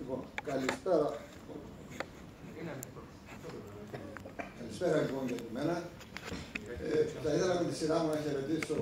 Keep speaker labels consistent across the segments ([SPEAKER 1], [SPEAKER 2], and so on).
[SPEAKER 1] Λοιπόν, καλησπέρα. Καλησπέρα λοιπόν για μένα. Θα ήθελα με τη σειρά μου να χαιρετήσω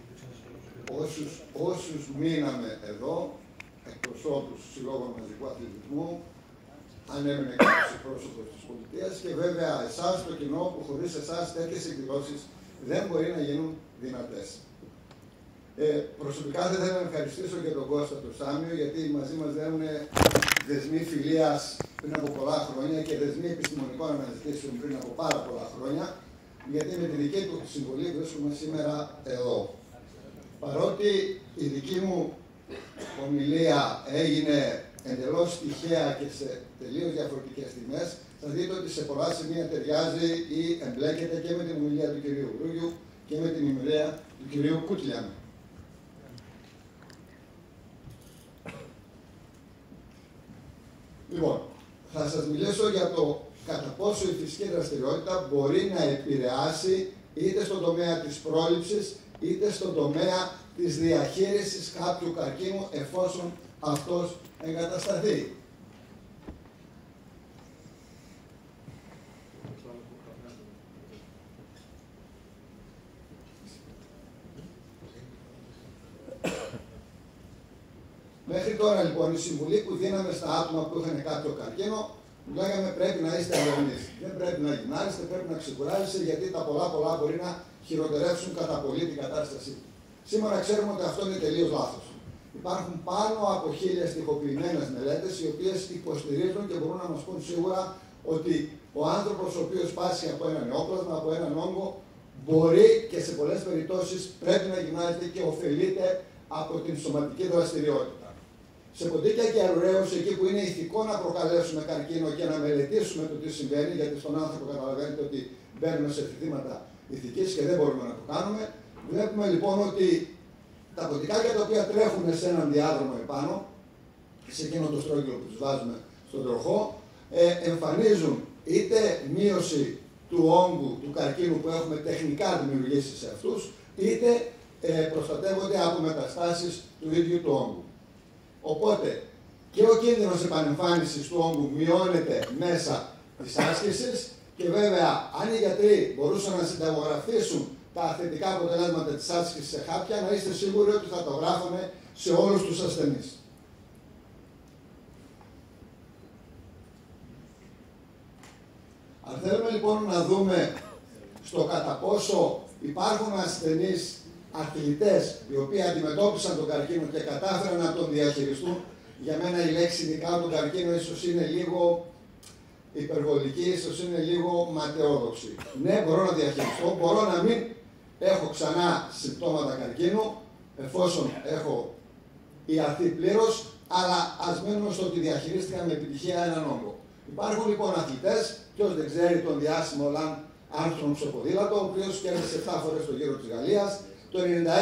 [SPEAKER 1] όσους μείναμε εδώ, εκπροσώπους συλλόγων μαζικού αθλητισμού, αν έμεινε κάποιος εκπρόσωπος της πολιτείας και βέβαια εσάς το κοινό που χωρίς εσάς τέτοιες εκδηλώσεις δεν μπορεί να γίνουν δυνατές. Προσωπικά θα ήθελα να ευχαριστήσω και τον Κώστα του Σάμιο, γιατί μαζί μας δένουν δεσμοί φιλίας πριν από πολλά χρόνια και δεσμοί επιστημονικών αναζητήσεων πριν από πάρα πολλά χρόνια, γιατί με τη δική του συμβολή βρίσκομαι σήμερα εδώ. Παρότι η δική μου ομιλία έγινε εντελώς τυχαία και σε τελείως διαφορετικές στιγμές, θα δείτε ότι σε πολλά σημεία ταιριάζει ή εμπλέκεται και με την ομιλία του κυρίου Βρούγιου και με την ομιλία του κυρίου Κούτλιαν. Λοιπόν, θα σας μιλήσω για το κατά πόσο η φυσική δραστηριότητα μπορεί να επηρεάσει είτε στον τομέα της πρόληψης, είτε στον τομέα της διαχείρισης κάποιου καρκίνου, εφόσον αυτός εγκατασταθεί. Μέχρι τώρα λοιπόν η συμβουλή που δίναμε στα άτομα που είχαν κάποιο καρκίνο, λέγαμε πρέπει να είστε αγωνείς. Δεν πρέπει να γυμνάζεστε, πρέπει να ξεκουράζεστε, γιατί τα πολλά μπορεί να χειροτερεύσουν κατά πολύ την κατάσταση. Σήμερα ξέρουμε ότι αυτό είναι τελείως λάθος. Υπάρχουν πάνω από 1000 τυποποιημένες μελέτες, οι οποίες υποστηρίζουν και μπορούν να μας πούν σίγουρα ότι ο άνθρωπος ο οποίος πάσχει από ένα νεόπλασμα, από έναν όγκο, μπορεί και σε πολλές περιπτώσεις πρέπει να γυμνάζεται και ωφελείται από την σωματική δραστηριότητα. Σε ποντίκια και αρουραίους, εκεί που είναι ηθικό να προκαλέσουμε καρκίνο και να μελετήσουμε το τι συμβαίνει, γιατί στον άνθρωπο καταλαβαίνετε ότι μπαίνουμε σε θύματα ηθικής και δεν μπορούμε να το κάνουμε, βλέπουμε λοιπόν ότι τα ποντικάκια τα οποία τρέχουν σε έναν διάδρομο επάνω, σε εκείνο το στρόγγυλο που τους βάζουμε στον τροχό, εμφανίζουν είτε μείωση του όγκου του καρκίνου που έχουμε τεχνικά δημιουργήσει σε αυτούς, είτε προστατεύονται από μεταστάσεις του ίδιου του όγκου. Οπότε και ο κίνδυνος επανεμφάνισης του όγκου μειώνεται μέσα της άσκησης και βέβαια αν οι γιατροί μπορούσαν να συνταγογραφήσουν τα θετικά αποτελέσματα της άσκησης σε χάπια, να είστε σίγουροι ότι θα το γράφουμε σε όλους τους ασθενείς. Αν θέλουμε λοιπόν να δούμε στο κατά πόσο υπάρχουν ασθενείς αθλητές οι οποίοι αντιμετώπισαν τον καρκίνο και κατάφεραν να τον διαχειριστούν, για μένα η λέξη ειδικά τον καρκίνο ίσως είναι λίγο υπερβολική, ίσως είναι λίγο ματαιόδοξη. Ναι, μπορώ να διαχειριστώ, μπορώ να μην έχω ξανά συμπτώματα καρκίνου, εφόσον έχω ιαρθεί πλήρως, αλλά ας μένουμε στο ότι διαχειρίστηκα με επιτυχία έναν όγκο. Υπάρχουν λοιπόν αθλητές, ποιος δεν ξέρει τον διάσημο Λαν Άρμστρονγκ στο ποδήλατο, ο οποίος κέρδισε 7 φορές το γύρο της Γαλλίας. Το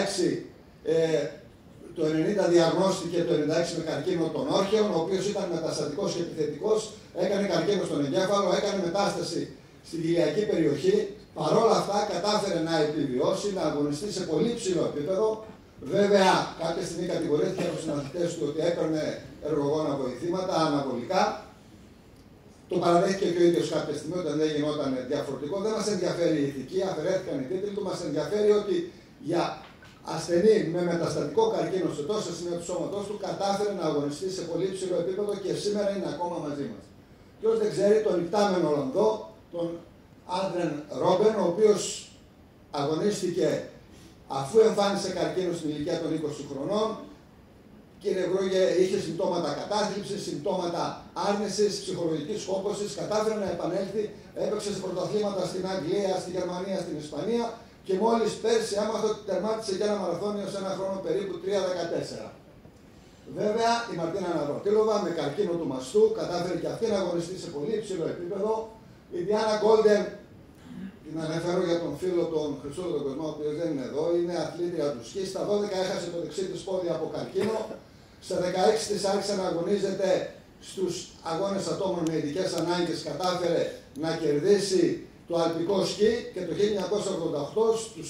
[SPEAKER 1] 90 διαγνώστηκε το 96 με καρκίνο των όρχεων, ο οποίος ήταν μεταστατικός και επιθετικός, έκανε καρκίνο στον εγκέφαλο, έκανε μετάσταση στην κοιλιακή περιοχή. Παρόλα αυτά κατάφερε να επιβιώσει, να αγωνιστεί σε πολύ ψηλό επίπεδο. Βέβαια, κάποια στιγμή κατηγορήθηκε από τους συναθλητές του ότι έπαιρνε εργογόνα βοηθήματα, αναβολικά. Το παραδέχτηκε και ο ίδιος κάποια στιγμή όταν δεν γινόταν διαφορετικό. Δεν μας ενδιαφέρει η ηθική, αφαιρέθηκαν οι τίτλοι του. Μας ενδιαφέρει ότι για ασθενή με μεταστατικό καρκίνο σε τόσα σημεία του σώματός του κατάφερε να αγωνιστεί σε πολύ ψηλό επίπεδο και σήμερα είναι ακόμα μαζί μας. Ποιος δεν ξέρει τον υπτάμενο Ολλανδό, τον Άντρεν Ρόμπεν, ο οποίος αγωνίστηκε αφού εμφάνισε καρκίνο στην ηλικία των 20 χρονών. Κύριε Βρούγε, είχε συμπτώματα κατάθλιψης, συμπτώματα άρνησης, ψυχολογικής κόπωσης, κατάφερε να επανέλθει, έπαιξε σε πρωταθλήματα στην Αγγλία, στη Γερμανία, στην Ισπανία και μόλις πέρσι άμαθα ότι τερμάτισε και ένα μαραθώνιο σε ένα χρόνο περίπου 3:14. Βέβαια, η Μαρτίνα Ναυρωτήλοβα με καρκίνο του μαστού κατάφερε και αυτή να αγωνιστεί σε πολύ υψηλό επίπεδο. Η Διάννα Γκόλντεν, την αναφέρω για τον φίλο τον Χρυσό τον Κοσμό, ο οποίος δεν είναι εδώ, είναι αθλήτρια του σκι. Στα 12 έχασε το δεξί της πόδι από καρκίνο. Στα 16 της άρχισε να αγωνίζεται στους αγώνες ατόμων με ειδικές ανάγκες, κατάφερε να κερδίσει το αλπικό σκι και το 1988 στους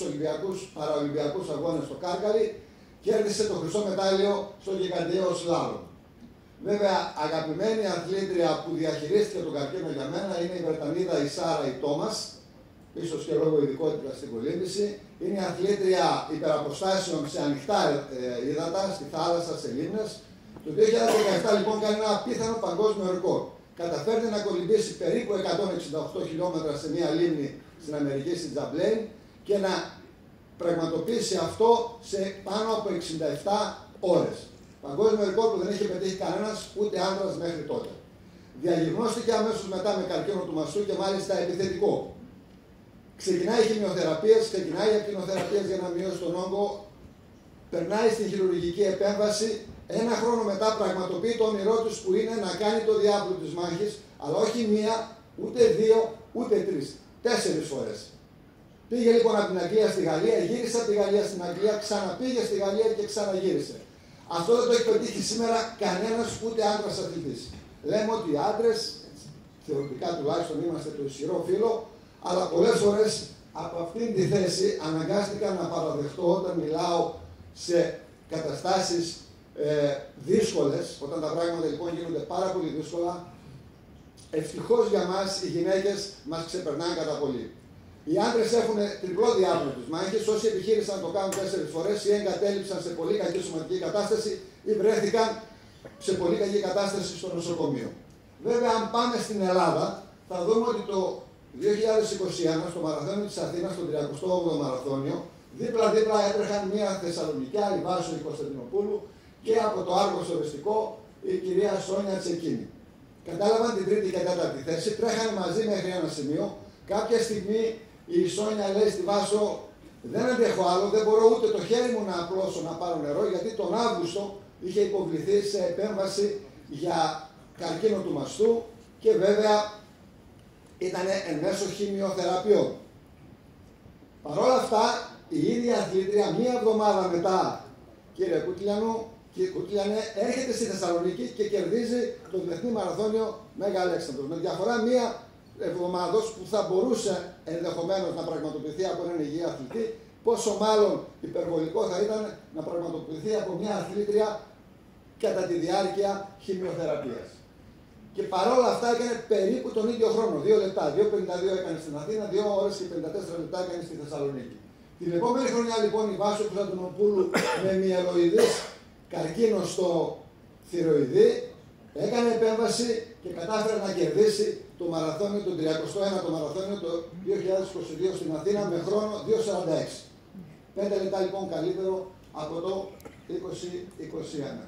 [SPEAKER 1] Παραολυμπιακούς αγώνες στο Κάρκαλι κέρδισε το χρυσό μετάλλιο στο γιγαντιαίο σλάλομ. Βέβαια, αγαπημένη αθλήτρια που διαχειρίστηκε τον καρκίνο για μένα είναι η Βρετανίδα η Σάρα Τόμας, ίσως και λόγω ειδικότητα στην κολύμβηση. Είναι αθλήτρια υπεραποστάσεων σε ανοιχτά ύδατα, στη θάλασσα, σε λίμνες. Το 2017 λοιπόν κάνει ένα απίθανο παγκόσμιο ρεκόρ. Καταφέρνει να κολυμπήσει περίπου 168 χιλιόμετρα σε μία λίμνη στην Αμερική, στην Τζαμπλέιν, και να πραγματοποιήσει αυτό σε πάνω από 67 ώρες. Παγκόσμιο ρεκόρ που δεν έχει πετύχει κανένας, ούτε άντρας μέχρι τότε. Διαγνώστηκε αμέσως μετά με καρκίνο του μαστού και μάλιστα επιθετικό. Ξεκινάει χημειοθεραπείες, ξεκινάει ακτινοθεραπείες για να μειώσει τον όγκο, περνάει στην χειρουργική επέμβαση. Ένα χρόνο μετά πραγματοποιεί το όνειρό του που είναι να κάνει το διάπλο της μάχης, αλλά όχι μία, ούτε δύο, ούτε τρεις. 4 φορές. Πήγε λοιπόν από την Αγγλία στη Γαλλία, γύρισε από τη Γαλλία στην Αγγλία, ξαναπήγε στη Γαλλία και ξαναγύρισε. Αυτό δεν το έχει πετύχει σήμερα κανένας, ούτε άντρας αθλητής. Λέμε ότι οι άντρες, θεωρητικά τουλάχιστον είμαστε το ισχυρό φύλο, αλλά πολλές φορές από αυτήν τη θέση αναγκάστηκα να παραδεχτώ όταν μιλάω σε καταστάσεις δύσκολες, όταν τα πράγματα λοιπόν γίνονται πάρα πολύ δύσκολα. Ευτυχώς για μας οι γυναίκες μας ξεπερνάνε κατά πολύ. Οι άντρες έχουν τριπλό διάπλο της μάχης. Όσοι επιχείρησαν να το κάνουν 4 φορές ή εγκατέλειψαν σε πολύ κακή σωματική κατάσταση ή βρέθηκαν σε πολύ κακή κατάσταση στο νοσοκομείο. Βέβαια, αν πάμε στην Ελλάδα, θα δούμε ότι το 2021 στο μαραθώνιο της Αθήνας, στο 38ο μαραθώνιο, δίπλα-δίπλα έτρεχαν μία Θεσσαλονικιά, η Βάσο η Κωνσταντινοπούλου, και από το Άργος οριστικό η κυρία Σόνια Τσεκίνη. Κατάλαβαν την τρίτη και τέταρτη θέση, τρέχανε μαζί μέχρι ένα σημείο. Κάποια στιγμή η Σόνια λέει στη Βάσο: δεν αντέχω άλλο, δεν μπορώ ούτε το χέρι μου να απλώσω να πάρω νερό, γιατί τον Αύγουστο είχε υποβληθεί σε επέμβαση για καρκίνο του μαστού και βέβαια ήταν εν μέσω χημειοθεραπείων. Παρ' όλα αυτά, η ίδια αθλήτρια μία εβδομάδα μετά, κύριε Κούτλιανε, έρχεται στη Θεσσαλονίκη και κερδίζει το Διεθνή Μαραθώνιο Μέγα Αλέξανδρος. Με διαφορά μία εβδομάδος που θα μπορούσε ενδεχομένως να πραγματοποιηθεί από έναν υγιή αθλητή, πόσο μάλλον υπερβολικό θα ήταν να πραγματοποιηθεί από μια αθλήτρια κατά τη διάρκεια χημειοθεραπείας. Και παρόλα αυτά έκανε περίπου τον ίδιο χρόνο, 2 λεπτά. 2:52 έκανε στην Αθήνα, 2 ώρες και 54 λεπτά έκανε στη Θεσσαλονίκη. Την επόμενη χρονιά λοιπόν η Βάσο Κωνσταντινοπούλου με μυελοειδής καρκίνο στο θηροειδή έκανε επέμβαση και κατάφερε να κερδίσει το μαραθώνιο, το 31ο μαραθώνιο το 2022 στην Αθήνα με χρόνο 2:46. 5 λεπτά λοιπόν καλύτερο από το 2021.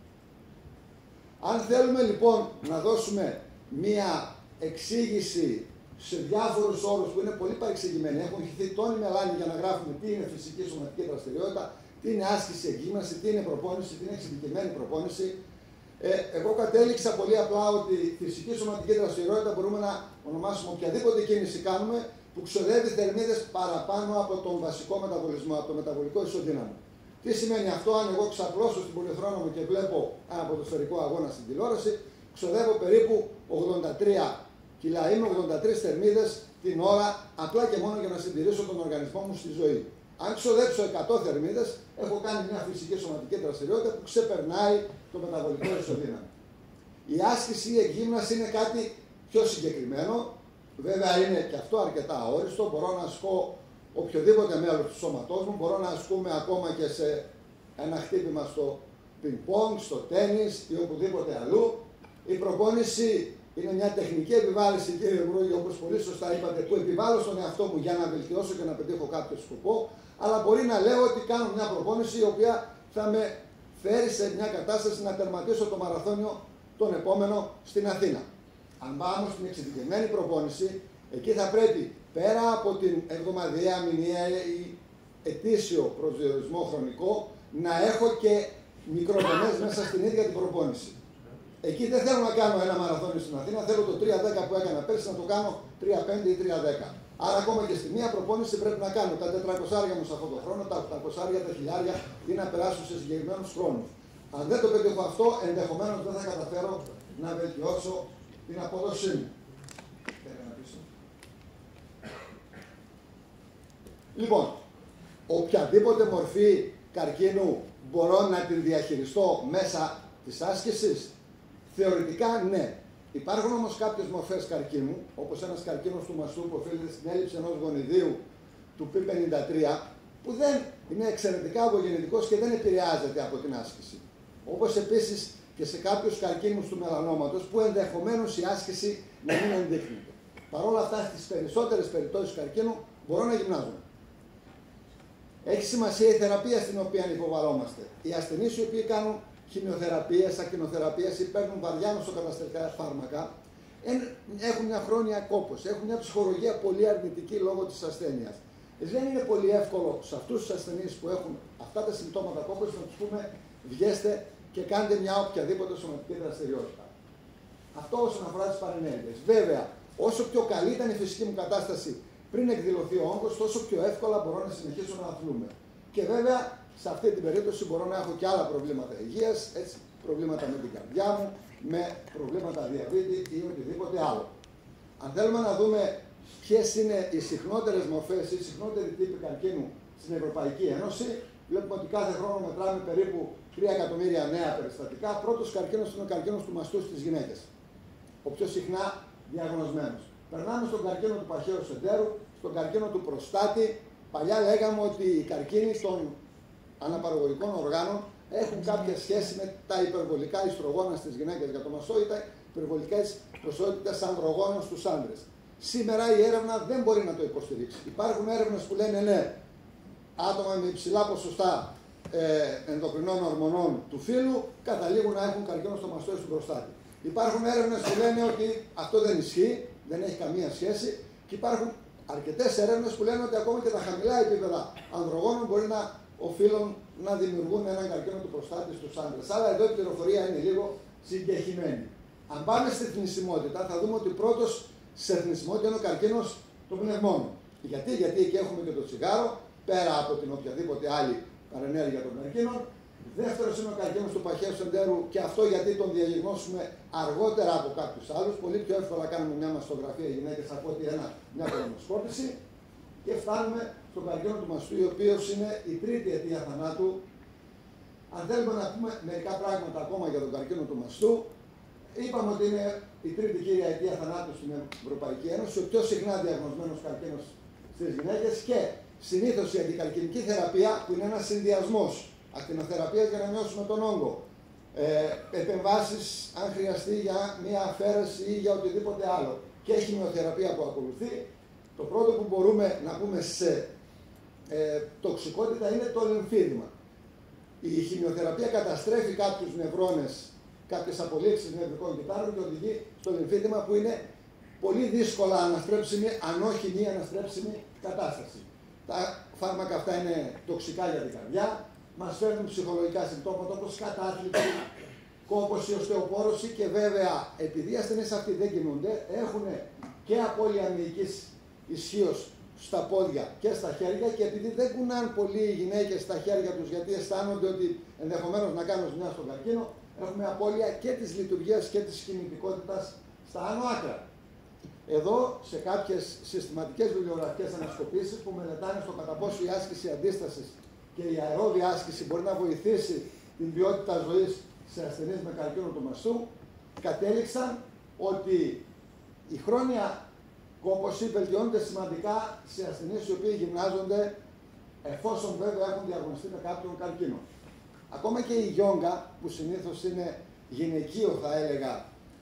[SPEAKER 1] Αν θέλουμε λοιπόν να δώσουμε μία εξήγηση σε διάφορους όρους που είναι πολύ παρεξηγημένοι, έχουν χυθεί τόνοι μελάνι για να γράφουμε τι είναι φυσική σωματική δραστηριότητα, τι είναι άσκηση, εκγύμναση, τι είναι προπόνηση, τι είναι εξειδικευμένη προπόνηση. Εγώ κατέληξα πολύ απλά ότι η φυσική σωματική δραστηριότητα μπορούμε να ονομάσουμε οποιαδήποτε κίνηση κάνουμε που ξοδεύει θερμίδες παραπάνω από τον βασικό μεταβολισμό, από το μεταβολικό ισοδύναμο. Τι σημαίνει αυτό? Αν εγώ ξαπλώσω στην πολυθρόνα μου και βλέπω ένα ποδοσφαιρικό αγώνα στην τηλεόραση, ξοδεύω περίπου 83 κιλά, είμαι 83 θερμίδες την ώρα, απλά και μόνο για να συντηρήσω τον οργανισμό μου στη ζωή. Αν ξοδέψω 100 θερμίδες, έχω κάνει μια φυσική σωματική δραστηριότητα που ξεπερνάει το μεταβολικό ισοδύναμο. Η άσκηση ή η εκγύμναση είναι κάτι πιο συγκεκριμένο. Βέβαια είναι και αυτό αρκετά αόριστο. Μπορώ να ασκώ οποιοδήποτε μέλος του σώματός μου. Μπορώ να ασκούμε ακόμα και σε ένα χτύπημα στο πινκ-πονγκ, στο τένις ή οπουδήποτε αλλού. Η προπόνηση είναι μια τεχνική επιβάλληση, κύριε Βρούγη, όπως πολύ σωστά είπατε, που επιβάλλω στον εαυτό μου για να βελτιώσω και να πετύχω κάποιο σκοπό. Αλλά μπορεί να λέω ότι κάνω μια προπόνηση η οποία θα με φέρει σε μια κατάσταση να τερματίσω το μαραθώνιο τον επόμενο στην Αθήνα. Αν πάμε στην εξειδικευμένη προπόνηση, εκεί θα πρέπει πέρα από την εβδομαδιαία, μηνιαία ή ετήσιο προσδιορισμό χρονικό, να έχω και μικροδομές μέσα στην ίδια την προπόνηση. Εκεί δεν θέλω να κάνω ένα μαραθώνιο στην Αθήνα, θέλω το 3:10 που έκανα πέρσι να το κάνω 3:5 ή 3:10. Άρα, ακόμα και στη μία προπόνηση πρέπει να κάνω τα 400 μου σε αυτόν τον χρόνο, τα 800, τα 1000 ή να περάσω σε συγκεκριμένους χρόνους. Αν δεν το πετύχω αυτό, ενδεχομένως δεν θα καταφέρω να βελτιώσω την απόδοσή μου. Λοιπόν, οποιαδήποτε μορφή καρκίνου μπορώ να την διαχειριστώ μέσα της άσκησης. Θεωρητικά ναι. Υπάρχουν όμως κάποιες μορφές καρκίνου, όπως ένας καρκίνος του μαστού που οφείλεται στην έλλειψη ενός γονιδίου του P53, που δεν είναι εξαιρετικά απογεννητικός και δεν επηρεάζεται από την άσκηση. Όπως επίσης και σε κάποιους καρκίνους του μελανόματος, που ενδεχομένως η άσκηση να μην ενδείκνυται. Παρ' όλα αυτά, στις περισσότερες περιπτώσεις καρκίνου μπορούν να γυμνάζουν. Έχει σημασία η θεραπεία στην οποία υποβαλλόμαστε. Οι ασθενείς οι οποίοι κάνουν χημειοθεραπείες, ακτινοθεραπείες ή παίρνουν βαριά νοσοκαταστατικά φάρμακα, έχουν μια χρόνια κόπωση, έχουν μια ψυχολογία πολύ αρνητική λόγω της ασθένειας. Δεν είναι πολύ εύκολο σε αυτούς τους ασθενείς που έχουν αυτά τα συμπτώματα κόπωσης να τους πούμε βγέστε και κάντε μια οποιαδήποτε σωματική δραστηριότητα. Αυτό όσον αφορά τις παρενέργειες. Βέβαια, όσο πιο καλή ήταν η φυσική μου κατάσταση πριν εκδηλωθεί ο όγκος, τόσο πιο εύκολα μπορώ να συνεχίσω να αθλούμε. Και βέβαια, σε αυτή την περίπτωση μπορώ να έχω και άλλα προβλήματα υγείας, έτσι, προβλήματα με την καρδιά μου, με προβλήματα διαβήτη ή οτιδήποτε άλλο. Αν θέλουμε να δούμε ποιες είναι οι συχνότερες μορφές ή οι συχνότεροι τύποι καρκίνου στην Ευρωπαϊκή Ένωση, βλέπουμε ότι κάθε χρόνο μετράμε περίπου 3 εκατομμύρια νέα περιστατικά. Πρώτος καρκίνος είναι ο καρκίνος του μαστού στις γυναίκες, ο πιο συχνά διαγνωσμένος. Περνάμε στον καρκίνο του παχαίου σεντέρου, στον καρκίνο του προστάτη. Παλιά λέγαμε ότι οι καρκίνοι των αναπαραγωγικών οργάνων έχουν κάποια σχέση με τα υπερβολικά ιστρογόνα στις γυναίκες για το μαστό ή τα υπερβολικές ποσότητες ανδρογόνων στους άντρες. Σήμερα η έρευνα δεν μπορεί να το υποστηρίξει. Υπάρχουν έρευνες που λένε ναι, άτομα με υψηλά ποσοστά ενδοκρινών ορμονών του φύλου καταλήγουν να έχουν καρκίνο στο μαστό ή στον προστάτη. Υπάρχουν έρευνες που λένε ότι αυτό δεν ισχύει, δεν έχει καμία σχέση, και υπάρχουν αρκετές έρευνες που λένε ότι ακόμα και τα χαμηλά επίπεδα ανδρογόνων μπορεί να οφείλουν να δημιουργούν έναν καρκίνο του προστάτη στους άντρες. Αλλά εδώ η πληροφορία είναι λίγο συγκεχημένη. Αν πάμε στη θνησιμότητα, θα δούμε ότι πρώτος σε θνησιμότητα είναι ο καρκίνος των πνευμόνων. Γιατί εκεί έχουμε και το τσιγάρο, πέρα από την οποιαδήποτε άλλη παρενέργεια των καρκίνων. Δεύτερος είναι ο καρκίνος του παχαίου σεντέρου, και αυτό γιατί τον διαγνώσουμε αργότερα από κάποιους άλλους. Πολύ πιο εύκολα κάνουμε μια μαστογραφία οι γυναίκες από ότι μια κολονοσκόπηση. Και φτάνουμε στον καρκίνο του μαστού, ο οποίος είναι η τρίτη αιτία θανάτου. Αν θέλουμε να πούμε μερικά πράγματα ακόμα για τον καρκίνο του μαστού, είπαμε ότι είναι η τρίτη κύρια αιτία θανάτου στην Ευρωπαϊκή Ένωση, ο πιο συχνά διαγνωσμένος καρκίνος στις γυναίκες, και συνήθως η αντικαρκινική θεραπεία, που είναι ένας συνδυασμός ακτινοθεραπείας για να μειώσουμε τον όγκο, επεμβάσεις αν χρειαστεί για μια αφαίρεση ή για οτιδήποτε άλλο, και χημειοθεραπεία που ακολουθεί. Το πρώτο που μπορούμε να πούμε σε τοξικότητα είναι το λυμφίδημα. Η χημειοθεραπεία καταστρέφει κάποιους νευρώνες, κάποιες απολύξεις νευρικών κυτάρων και οδηγεί στο λυμφίδημα, που είναι πολύ δύσκολα αναστρέψιμη, αν όχι μη αναστρέψιμη κατάσταση. Τα φάρμακα αυτά είναι τοξικά για την καρδιά, μας φέρνουν ψυχολογικά συμπτώματα όπως κατάθλιψη, κόπωση, οστεοπόρωση, και βέβαια επειδή οι ασθενείς αυτοί δεν κινούνται, έχουν και απώλεια μυϊκής ισχύως στα πόδια και στα χέρια, και επειδή δεν κουνάν πολύ οι γυναίκες στα χέρια τους γιατί αισθάνονται ότι ενδεχομένως να κάνουν ζημιά στον καρκίνο, έχουμε απώλεια και της λειτουργίας και της κινητικότητας στα άνω άκρα. Εδώ σε κάποιες συστηματικές βιβλιογραφικές ανασκοπήσεις που μελετάνε στο κατά πόσο η άσκηση αντίστασης και η αερόβια άσκηση μπορεί να βοηθήσει την ποιότητα ζωής σε ασθενείς με καρκίνο του μαστού, κατέληξαν ότι η χρόνια κόπωση βελτιώνεται σημαντικά σε ασθενείς οι οποίοι γυμνάζονται, εφόσον βέβαια έχουν διαγνωστεί με κάποιον καρκίνο. Ακόμα και η γιόγκα, που συνήθως είναι γυναικείο θα έλεγα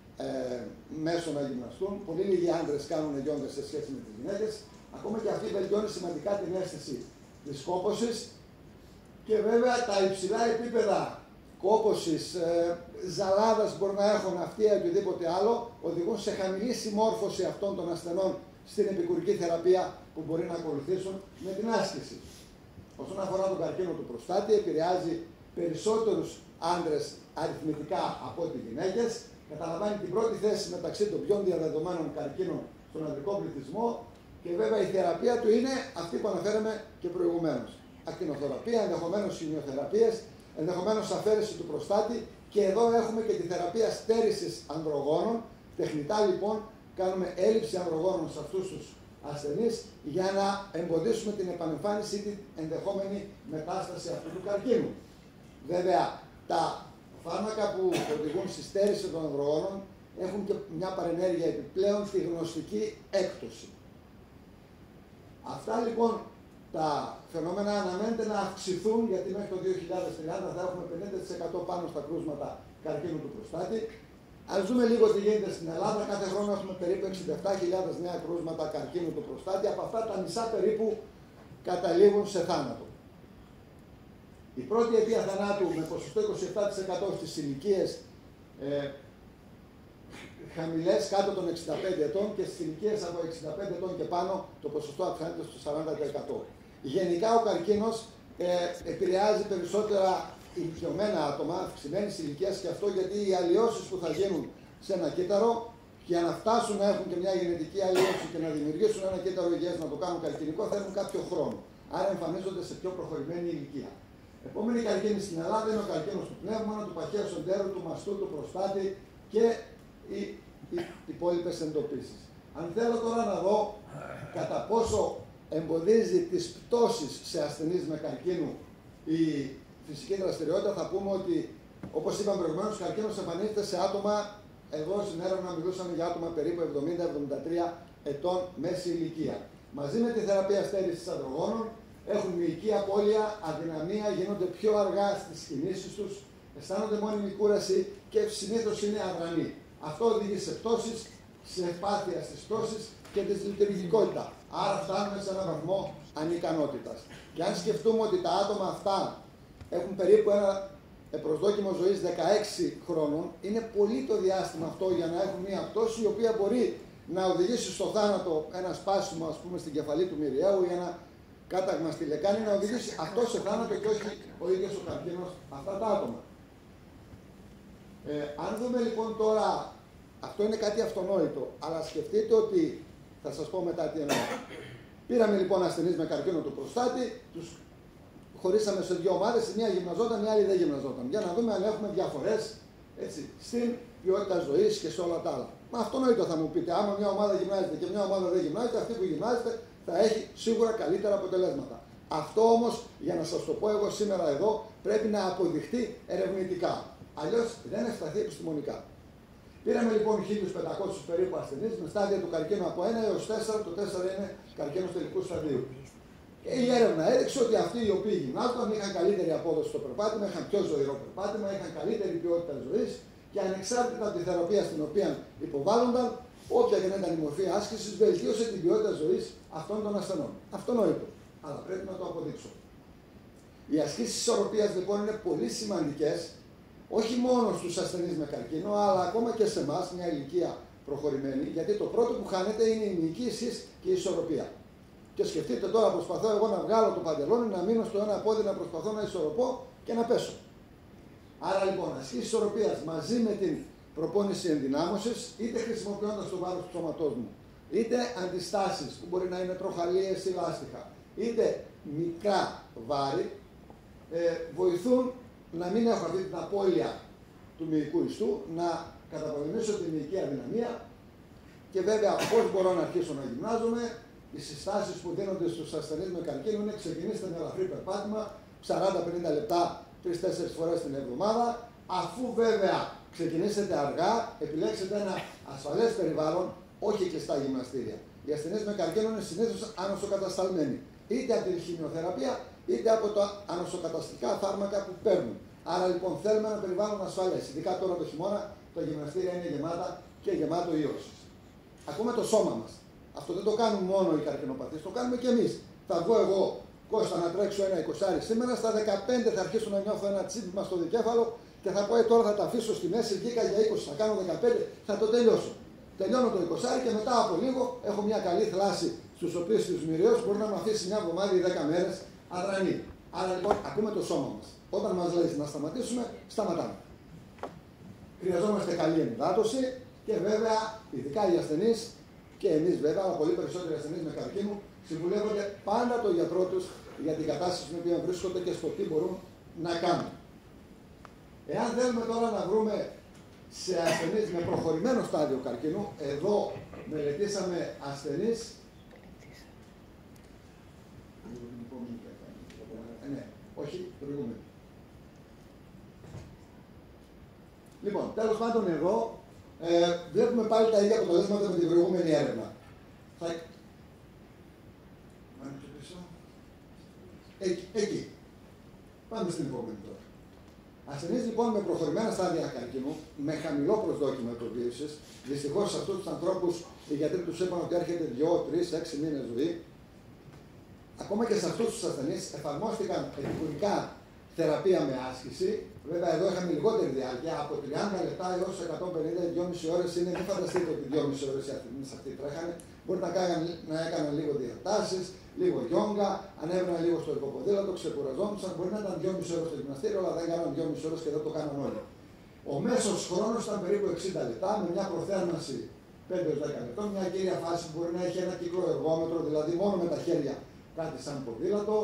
[SPEAKER 1] μέσω να γυμναστούν, πολύ λίγοι άντρες κάνουν γιόγκα σε σχέση με τις γυναίκες, ακόμα και αυτή βελτιώνει σημαντικά την αίσθηση της κόπωσης, και βέβαια τα υψηλά επίπεδα κόπωσης, ζαλάδας μπορεί να έχουν αυτοί ή οτιδήποτε άλλο, οδηγούν σε χαμηλή συμμόρφωση αυτών των ασθενών στην επικουρική θεραπεία που μπορεί να ακολουθήσουν με την άσκηση. Όσον αφορά τον καρκίνο του προστάτη, επηρεάζει περισσότερους άντρες αριθμητικά από ό,τι γυναίκες, καταλαμβάνει την πρώτη θέση μεταξύ των πιο διαδεδομένων καρκίνων στον ανδρικό πληθυσμό, και βέβαια η θεραπεία του είναι αυτή που αναφέραμε και προηγουμένως. Ακτινοθεραπεία, ενδεχομένως χημειοθεραπείες, ενδεχομένως αφαίρεση του προστάτη, και εδώ έχουμε και τη θεραπεία στέρησης ανδρογόνων. Τεχνητά λοιπόν κάνουμε έλλειψη ανδρογόνων σε αυτούς τους ασθενείς για να εμποδίσουμε την επανεμφάνιση ή την ενδεχόμενη μετάσταση αυτού του καρκίνου. Βέβαια, τα φάρμακα που οδηγούν στη στέρηση των υδρογόνων έχουν και μια παρενέργεια επιπλέον στη γνωστική έκπτωση. Αυτά λοιπόν τα φαινόμενα αναμένεται να αυξηθούν, γιατί μέχρι το 2030 θα έχουμε 50% πάνω στα κρούσματα καρκίνου του προστάτη. Ας δούμε λίγο τι γίνεται στην Ελλάδα. Κάθε χρόνο έχουμε περίπου 67.000 νέα κρούσματα καρκίνου του προστάτη. Από αυτά τα μισά περίπου καταλήγουν σε θάνατο. Η πρώτη αιτία θανάτου με ποσοστό 27% στις ηλικίες χαμηλές κάτω των 65 ετών και στις ηλικίες από 65 ετών και πάνω το ποσοστό αυξάνεται στο 40%. Γενικά ο καρκίνος επηρεάζει περισσότερα ηλικιωμένα άτομα αυξημένης ηλικίας, και αυτό γιατί οι αλλοιώσεις που θα γίνουν σε ένα κύτταρο, για να φτάσουν να έχουν και μια γενετική αλλοιώση και να δημιουργήσουν ένα κύτταρο υγιές να το κάνουν καρκινικό, θέλουν κάποιο χρόνο. Άρα εμφανίζονται σε πιο προχωρημένη ηλικία. Επόμενη καρκίνη στην Ελλάδα είναι ο καρκίνος του πνεύμονα, του παχαίου εντέρου, του μαστού, του προστάτη και οι υπόλοιπες εντοπίσεις. Αν θέλω τώρα να δω κατά πόσο εμποδίζει τις πτώσεις σε ασθενείς με καρκίνο η φυσική δραστηριότητα, θα πούμε ότι, όπως είπαμε προηγουμένως, ο καρκίνος εμφανίζεται σε άτομα, εδώ στην έρευνα μιλούσαμε για άτομα περίπου 70-73 ετών μέση ηλικία. Μαζί με τη θεραπεία στέρησης ανδρογόνων έχουν μυϊκή απώλεια, αδυναμία, γίνονται πιο αργά στις κινήσεις τους, αισθάνονται μόνιμη κούραση και συνήθως είναι αδρανοί. Αυτό οδηγεί σε πτώσεις, σε ευπάθεια στις πτώσεις και τη λειτουργικότητα. Άρα φτάνουμε σε έναν βαθμό ανικανότητας. Και αν σκεφτούμε ότι τα άτομα αυτά έχουν περίπου ένα προσδόκιμο ζωής 16 χρόνων, είναι πολύ το διάστημα αυτό για να έχουν μια πτώση η οποία μπορεί να οδηγήσει στο θάνατο, ένα σπάσιμο ας πούμε στην κεφαλή του μυριαίου ή ένα κάταγμα στη λεκάνη, να οδηγήσει αυτό σε θάνατο και όχι ο ίδιος ο καρκίνος αυτά τα άτομα. Αν δούμε λοιπόν τώρα, αυτό είναι κάτι αυτονόητο, αλλά σκεφτείτε ότι, θα σας πω μετά τι εννοώ. Πήραμε λοιπόν ασθενείς με καρκίνο του προστάτη, τους χωρίσαμε σε δύο ομάδες, η μία γυμναζόταν, η άλλη δεν γυμναζόταν. Για να δούμε αν έχουμε διαφορές στην ποιότητα ζωής και σε όλα τα άλλα. Μα αυτονόητο θα μου πείτε, άμα μια ομάδα γυμνάζεται και μια ομάδα δεν γυμνάζεται, αυτή που γυμνάζεται θα έχει σίγουρα καλύτερα αποτελέσματα. Αυτό όμως, για να σας το πω εγώ σήμερα εδώ, πρέπει να αποδειχτεί ερευνητικά. Αλλιώς δεν ευσταθεί επιστημονικά. Πήραμε λοιπόν 1.500 περίπου ασθενείς με στάδια του καρκίνου από 1 έως 4, το 4 είναι καρκίνος τελικού σταδίου. Και η έρευνα έδειξε ότι αυτοί οι οποίοι γυμνάζονταν είχαν καλύτερη απόδοση στο περπάτημα, είχαν πιο ζωηρό περπάτημα, είχαν καλύτερη ποιότητα ζωής και ανεξάρτητα από τη θεραπεία στην οποία υποβάλλονταν, όποια και να ήταν η μορφή άσκησης, βελτίωσε την ποιότητα ζωής αυτών των ασθενών. Αυτονόητο. Αλλά πρέπει να το αποδείξω. Οι ασκήσεις ισορροπίας λοιπόν είναι πολύ σημαντικές, όχι μόνο στους ασθενείς με καρκίνο, αλλά ακόμα και σε εμάς, μια ηλικία προχωρημένη, γιατί το πρώτο που χάνεται είναι η μυϊκή ισχύς και η ισορροπία. Και σκεφτείτε τώρα, προσπαθώ εγώ να βγάλω το παντελόνι, να μείνω στο ένα πόδι, να προσπαθώ να ισορροπώ και να πέσω. Άρα λοιπόν, ασκήσεις ισορροπίας μαζί με την προπόνηση ενδυνάμωσης, είτε χρησιμοποιώντας το βάρος του σώματός μου, είτε αντιστάσεις που μπορεί να είναι τροχαλίες ή λάστιχα, είτε μικρά βάρη, βοηθούν να μην έχω αυτή την απώλεια του μυϊκού ιστού, να καταπολεμήσω τη μυϊκή αδυναμία και βέβαια πώς μπορώ να αρχίσω να γυμνάζομαι. Οι συστάσεις που δίνονται στους ασθενείς με καρκίνο είναι ξεκινήστε με ελαφρύ περπάτημα, 40-50 λεπτά 3-4 φορές την εβδομάδα. Αφού βέβαια ξεκινήσετε αργά, επιλέξετε ένα ασφαλές περιβάλλον, όχι κλειστά γυμναστήρια. Οι ασθενείς με καρκίνο είναι συνήθως ανοσοκατασταλμένοι, είτε από την χημειοθεραπεία, είτε από τα ανοσοκαταστικά φάρμακα που παίρνουν. Άρα λοιπόν θέλουμε ένα περιβάλλον ασφαλές. Ειδικά τώρα το χειμώνα τα γυμναστήρια είναι γεμάτα και γεμάτο ιώσεις. Ακούμε το σώμα μας. Αυτό δεν το κάνουν μόνο οι καρκινοπαθείς, το κάνουμε και εμείς. Θα βγω εγώ, Κώστα, να τρέξω ένα 20 σήμερα, στα 15 θα αρχίσω να νιώθω ένα τσίπημα στο δικέφαλο και θα πω τώρα θα τα αφήσω στη μέση, βγήκα για 20, θα κάνω 15, θα το τελειώσω. Τελειώνω το 20 και μετά από λίγο έχω μια καλή θλάση στους οποίους τους μυριαίους μπορεί να με αφήσει μια εβδομάδα ή 10 μέρες αδρανή. Άρα λοιπόν ακούμε το σώμα μας. Όταν μας λέει να σταματήσουμε, σταματάμε. Χρειαζόμαστε καλή ενυδάτωση και βέβαια, ειδικά οι ασθενείς και εμείς βέβαια, αλλά πολύ περισσότεροι ασθενείς με καρκίνο, συμβουλεύονται πάντα τον γιατρό τους για την κατάσταση στην οποία βρίσκονται και στο τι μπορούν να κάνουν. Εάν θέλουμε τώρα να βρούμε σε ασθενείς με προχωρημένο στάδιο καρκίνου, εδώ μελετήσαμε ασθενείς. Ναι, όχι, προηγούμενη. Λοιπόν, τέλος πάντων εδώ βλέπουμε πάλι τα ίδια αποτελέσματα με την προηγούμενη έρευνα. Εκεί. Πάμε στην επόμενη τώρα. Ασθενείς λοιπόν με προχωρημένα στάδια καρκίνου, με χαμηλό προσδόκιμο επιβίωσης, δυστυχώς σε αυτούς τους ανθρώπους οι γιατροί τους είπαν ότι έρχεται 2, 3, 6 μήνες ζωή. Ακόμα και σε αυτούς τους ασθενείς εφαρμόστηκαν επικουρικά θεραπεία με άσκηση. Βέβαια εδώ είχαμε λιγότερη διάρκεια, από 30 λεπτά έως 150, 2,5 ώρες είναι. Μην φανταστείτε ότι 2,5 ώρες οι ασθενείς αυτοί τρέχανε. Μπορεί να έκαναν λίγο διατάσεις, λίγο γιόγκα, ανέβαιναν λίγο στο υποποδήλατο, ξεκουραζόντουσαν. Μπορεί να ήταν 2,5 ώρες στο γυμναστήριο, αλλά δεν έκαναν 2,5 ώρες και δεν το κάναν όλοι. Ο μέσος χρόνος ήταν περίπου 60 λεπτά, με μια προθέρμανση 5-10 λεπτών. Μια κύρια φάση που μπορεί να έχει ένα κύκλο εργόμετρο, δηλαδή μόνο με τα χέρια κάτι σαν ποδήλατο.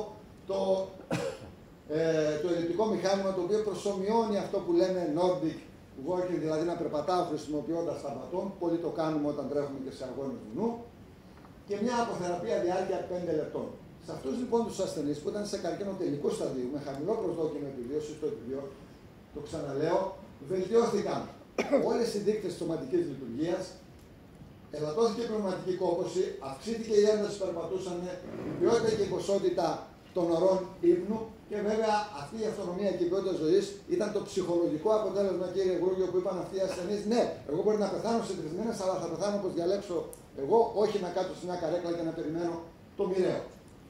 [SPEAKER 1] Το ellipτικό μηχάνημα το οποίο προσομοιώνει αυτό που λέμε Nordic walking, δηλαδή να περπατάω χρησιμοποιώντας τα μπατόν. Πολλοί το κάνουμε όταν τρέχουμε και σε αγώνες βουνού. Και μια αποθεραπεία διάρκεια 5 λεπτών. Σε αυτούς λοιπόν τους ασθενείς που ήταν σε καρκίνο τελικού σταδίου, με χαμηλό προσδόκιμο επιβίωσης, το ξαναλέω, βελτιώθηκαν όλες οι δείκτες της σωματικής λειτουργίας, ελαττώθηκε η πνευματική κόπωση, αυξήθηκε η ένταση που περπατούσαν, η ποιότητα και η ποσότητα των ωρών ύπνου και βέβαια αυτή η αυτονομία και η ποιότητα ζωής ήταν το ψυχολογικό αποτέλεσμα, κύριε Γούργιο, που είπαν αυτοί οι ασθενείς. Ναι, εγώ μπορεί να πεθάνω σε 3 μήνες, αλλά θα πεθάνω όπως διαλέξω εγώ, όχι να κάτσω σε μια καρέκλα και να περιμένω το μοιραίο.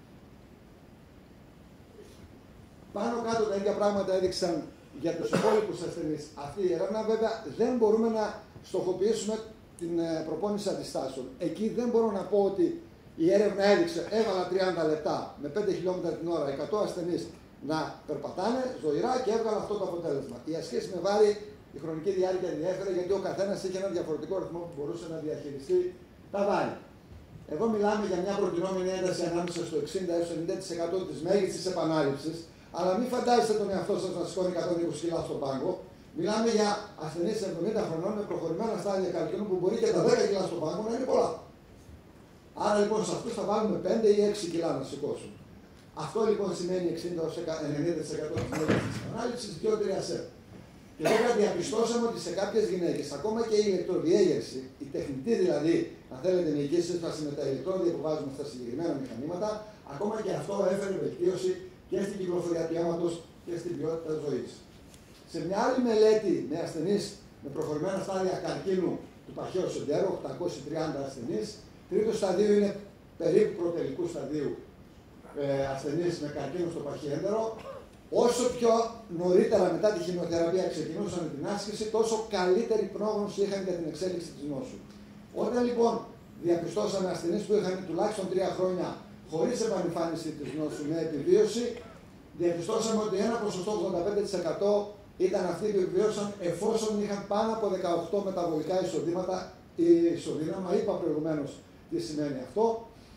[SPEAKER 1] Πάνω κάτω τα ίδια πράγματα έδειξαν για τους υπόλοιπους ασθενείς αυτή η έρευνα. Βέβαια δεν μπορούμε να στοχοποιήσουμε την προπόνηση αντιστάσεων. Εκεί δεν μπορώ να πω ότι η έρευνα έδειξε, έβαλα 30 λεπτά με 5 χιλιόμετρα την ώρα, 100 ασθενείς να περπατάνε ζωηρά και έβγαλα αυτό το αποτέλεσμα. Η ασκήση με βάρη, η χρονική διάρκεια διέφερε γιατί ο καθένας είχε ένα διαφορετικό ρυθμό που μπορούσε να διαχειριστεί τα βάρη. Εδώ μιλάμε για μια προτινόμενη ένταση ανάμεσα στο 60 έως 90% της μέγιστης επανάληψης, αλλά μην φαντάζεστε τον εαυτό σας να σηκώνει 120 κιλά στον πάγκο. Μιλάμε για ασθενείς 70 χρονών με προχωρημένα στάδια καρκίνου που μπορεί και τα 10 κιλά στον πάγκο να είναι πολλά. Άρα λοιπόν σε αυτούς θα βάλουμε 5 ή 6 κιλά να σηκώσουν. Αυτό λοιπόν σημαίνει 60-90% της μέγιστης επανάληψης, 2-3 σετ. Και βέβαια διαπιστώσαμε ότι σε κάποιες γυναίκες, ακόμα και η ηλεκτροδιέγερση, η τεχνητή δηλαδή, αν θέλετε, μυϊκή σύσπαση με τα ηλεκτρόδια που βάζουμε στα συγκεκριμένα μηχανήματα, ακόμα και αυτό έφερε βελτίωση και στην κυκλοφορία του αίματος και στην ποιότητα ζωής. Σε μια άλλη μελέτη με ασθενείς με προχωρημένα στάδια καρκίνου του παχαίου σεντέρου, 830 ασθενείς, τρίτο σταδίο είναι περίπου προτελικού σταδίου ασθενείς με καρκίνο στο παχιέντερο. Όσο πιο νωρίτερα μετά τη χημειοθεραπεία ξεκινούσαν την άσκηση, τόσο καλύτερη πρόγνωση είχαν για την εξέλιξη της νόσου. Όταν λοιπόν διαπιστώσαμε ασθενείς που είχαν τουλάχιστον 3 χρόνια χωρίς επανεμφάνιση της νόσου με επιβίωση, διαπιστώσαμε ότι ένα ποσοστό 85% ήταν αυτοί που επιβίωσαν εφόσον είχαν πάνω από 18 μεταβολικά εισοδήματα ή ισοδύναμα. Είπα προηγουμένως τι σημαίνει αυτό.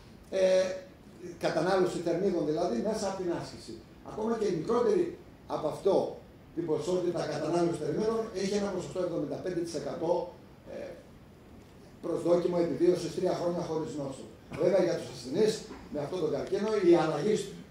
[SPEAKER 1] Κατανάλωση θερμίδων δηλαδή μέσα από την άσκηση. Ακόμα και η μικρότερη από αυτό την ποσότητα κατανάλωση θερμίδων έχει ένα ποσοστό 75% προσδόκιμο επιβίωσης 3 χρόνια χωρίς νόσο. Βέβαια για τους ασθενείς με αυτόν τον καρκίνο η αλλαγή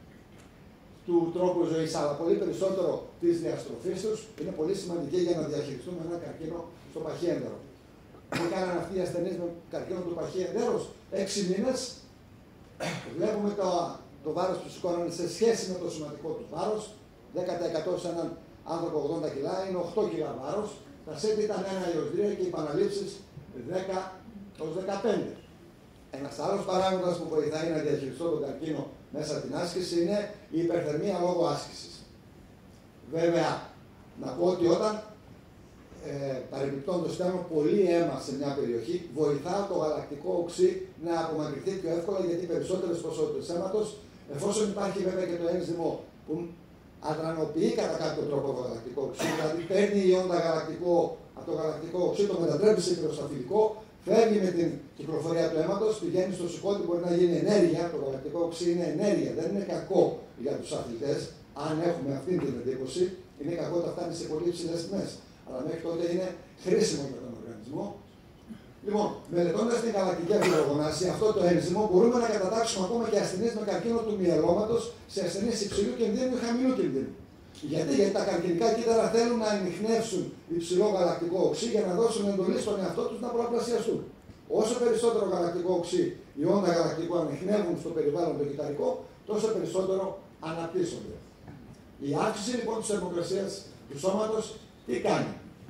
[SPEAKER 1] του τρόπου ζωής, αλλά πολύ περισσότερο της διαστροφής τους, είναι πολύ σημαντική για να διαχειριστούμε ένα καρκίνο στο παχιέντερο. Τι κάνανε αυτοί οι ασθενείς με καρκίνο του παχιέντερος? 6 μήνες βλέπουμε το βάρος που σηκώνανε σε σχέση με το σωματικό του βάρος. 10% σε έναν άνθρωπο 80 κιλά είναι 8 κιλά βάρος. Τα σετ ήταν 1 έως 2 και οι επαναλήψεις 10 έως 15. Ένας άλλος παράγοντας που βοηθάει να διαχειριστώ τον καρκίνο μέσα από την άσκηση είναι η υπερθερμία λόγω άσκησης. Βέβαια, να πω ότι όταν παρεμπιπτόντως κάνω πολύ αίμα σε μια περιοχή, βοηθά το γαλακτικό οξύ να απομακρυνθεί πιο εύκολα γιατί περισσότερες ποσότητες αίματος, εφόσον υπάρχει βέβαια και το ένζυμο που αδρανοποιεί κατά κάποιο τρόπο το γαλακτικό οξύ, δηλαδή παίρνει ιόντα γαλακτικό από το γαλακτικό οξύ, το μετατρέπει σε πυρροσταφυλικό, φεύγει με την κυκλοφορία του αίματος, πηγαίνει στο σηκώτη, μπορεί να γίνει ενέργεια. Το γαλακτικό οξύ είναι ενέργεια, δεν είναι κακό για τους αθλητές. Αν έχουμε αυτή την εντύπωση, είναι κακό όταν φτάνει σε πολύ υψηλές τιμές. Αλλά μέχρι τότε είναι χρήσιμο για τον οργανισμό. Λοιπόν, μελετώντας την γαλακτική αφιλογονάση, αυτό το ένζυμο μπορούμε να κατατάξουμε ακόμα και ασθενείς με καρκίνο του μυελώματος σε ασθενείς υψηλού κινδύνου ή χαμηλού κινδύνου. Γιατί τα καρκινικά κύτταρα θέλουν να ανιχνεύσουν υψηλό γαλακτικό οξύ για να δώσουν εντολή στον εαυτό τους να πολλαπλασιαστούν. Όσο περισσότερο γαλακτικό οξύ οι όντα γαλακτικού ανιχνεύουν στο περιβάλλον το κυταρικό, τόσο περισσότερο αναπτύσσονται. Η αύξηση λοιπόν της θερμοκρασίας του σώματος τι κάνει?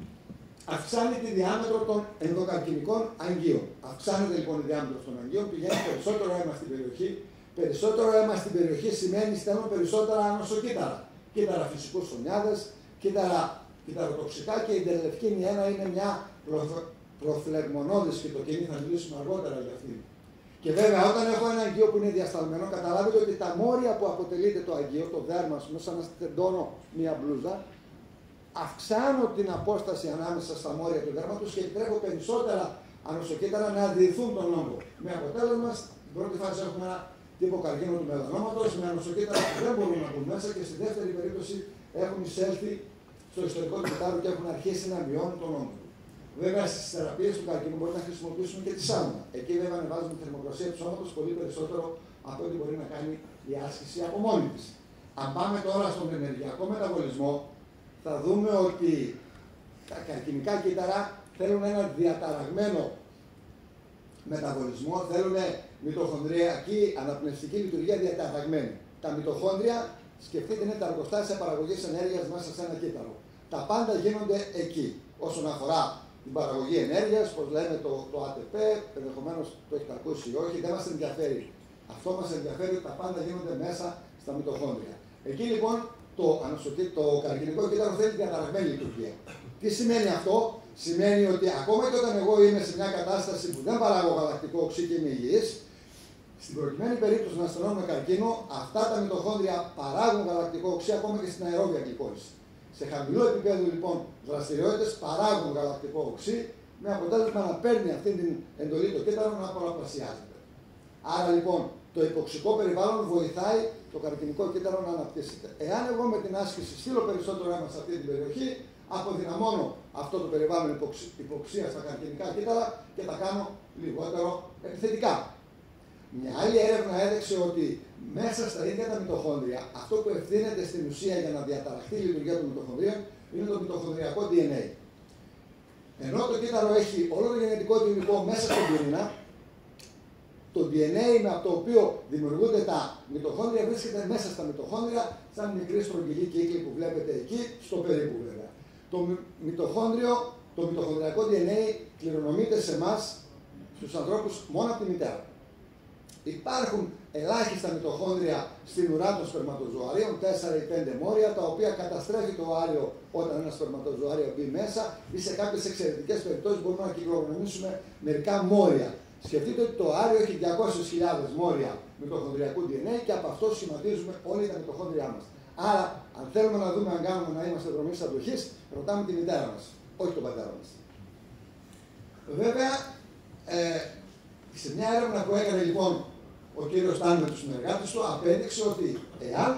[SPEAKER 1] Αυξάνει τη διάμετρο των ενδοκαρκινικών αγγείων. Αυξάνεται λοιπόν η διάμετρο των αγγείων, πηγαίνει περισσότερο αίμα στην περιοχή. Περισσότερο αίμα στην περιοχή σημαίνει στέλνουν περισσότερα ανοσοκύτταρα. Κύτταρα φυσικούς φωνιάδες, κύτταροτοξικά και η ντερλευκίνη 1 είναι μια προθλεγμονώδης φυτοκίνη, θα μιλήσουμε αργότερα για αυτή. Και βέβαια, όταν έχω ένα αγγείο που είναι διασταλμένο, καταλάβετε ότι τα μόρια που αποτελείται το αγγείο, το δέρμα, σαν να στεντώνω μια μπλούζα, αυξάνω την απόσταση ανάμεσα στα μόρια του δέρματος και επιτρέπω περισσότερα ανοσοκύτταρα να αντιθούν τον όγκο. Με αποτέλεσμα, στην πρώτη φάση έχουμε ένα τύπο καρκίνο του μελανόματος, με ανοσοκύτταρα που δεν μπορούν να μπουν μέσα και στη δεύτερη περίπτωση έχουν εισέλθει στο ιστορικό του κυτάρου και έχουν αρχίσει να μειώνουν τον όγκο. Βέβαια, στις θεραπείες του καρκίνου μπορεί να χρησιμοποιήσουμε και τη σάουνα. Εκεί βέβαια ανεβάζουμε τη θερμοκρασία του σώματος πολύ περισσότερο από ό,τι μπορεί να κάνει η άσκηση από μόνη της. Αν πάμε τώρα στον ενεργειακό μεταβολισμό, θα δούμε ότι τα καρκινικά κύτταρα θέλουν ένα διαταραγμένο μεταβολισμό, θέλουν μυτοχονδριακή αναπνευστική λειτουργία διαταραγμένη. Τα μυτοχόνδρια, σκεφτείτε, είναι τα εργοστάσια παραγωγής ενέργειας μέσα σε ένα κύτταρο. Τα πάντα γίνονται εκεί. Όσον αφορά την παραγωγή ενέργειας, όπως λέμε το ATP, ενδεχομένως το έχετε ακούσει ή όχι, δεν μας ενδιαφέρει. Αυτό μας ενδιαφέρει ότι τα πάντα γίνονται μέσα στα μυτοχόνδρια. Εκεί λοιπόν το καρκινικό κύτταρο θέλει διαταραγμένη λειτουργία. Τι σημαίνει αυτό? Σημαίνει ότι ακόμα και όταν εγώ είμαι σε μια κατάσταση που δεν παράγω γαλακτικό οξύ και είμαι υγιής, στην προκειμένη περίπτωση να ασθενώ με καρκίνο, αυτά τα μυτοχόνδρια παράγουν γαλακτικό οξύ ακόμα και στην αερόβια γλυκόλυση. Σε χαμηλό επίπεδο λοιπόν δραστηριότητες παράγουν γαλακτικό οξύ, με αποτέλεσμα να παίρνει αυτή την εντολή το κύτταρο να πολλαπλασιάζεται. Άρα λοιπόν το υποξικό περιβάλλον βοηθάει το καρκινικό κύτταρο να αναπτύσσεται. Εάν εγώ με την άσκηση στείλω περισσότερο αίμα σε αυτή την περιοχή, αποδυναμώνω αυτό το περιβάλλον υποξία στα καρκινικά κύτταρα και τα κάνω λιγότερο επιθετικά. Μια άλλη έρευνα έδειξε ότι μέσα στα ίδια τα μυτοχόνδρια, αυτό που ευθύνεται στην ουσία για να διαταραχθεί η λειτουργία των μυτοχονδρίων είναι το μυτοχονδριακό DNA. Ενώ το κύτταρο έχει όλο το γενετικό του υλικό μέσα στον πυρήνα, το DNA με το οποίο δημιουργούνται τα μυτοχόνδρια βρίσκεται μέσα στα μυτοχόνδρια, σαν μικρή στρογγυλή κύκλη που βλέπετε εκεί, στο περίπου βέβαια. Το μυτοχονδριακό DNA κληρονομείται σε εμάς, στους ανθρώπους, μόνο από τη μητέρα. Υπάρχουν ελάχιστα μυτοχόνδρια στην ουρά των σπερματοζωαρίων, 4 ή 5 μόρια, τα οποία καταστρέφει το οάριο όταν ένα σπερματοζωάριο μπει μέσα, ή σε κάποιες εξαιρετικές περιπτώσεις μπορούμε να κυκλοφορήσουμε μερικά μόρια. Σκεφτείτε ότι το οάριο έχει 200.000 μόρια μυτοχονδριακού DNA και από αυτό σχηματίζουμε όλοι τα μυτοχόνδριά μας. Άρα, αν θέλουμε να δούμε αν κάνουμε να είμαστε δρομείς αντοχής, ρωτάμε τη μητέρα μας, όχι τον πατέρα μας. Βέβαια, σε μια έρευνα που έκανε λοιπόν ο κύριος Τάν με τους συνεργάτες του, απέδειξε ότι εάν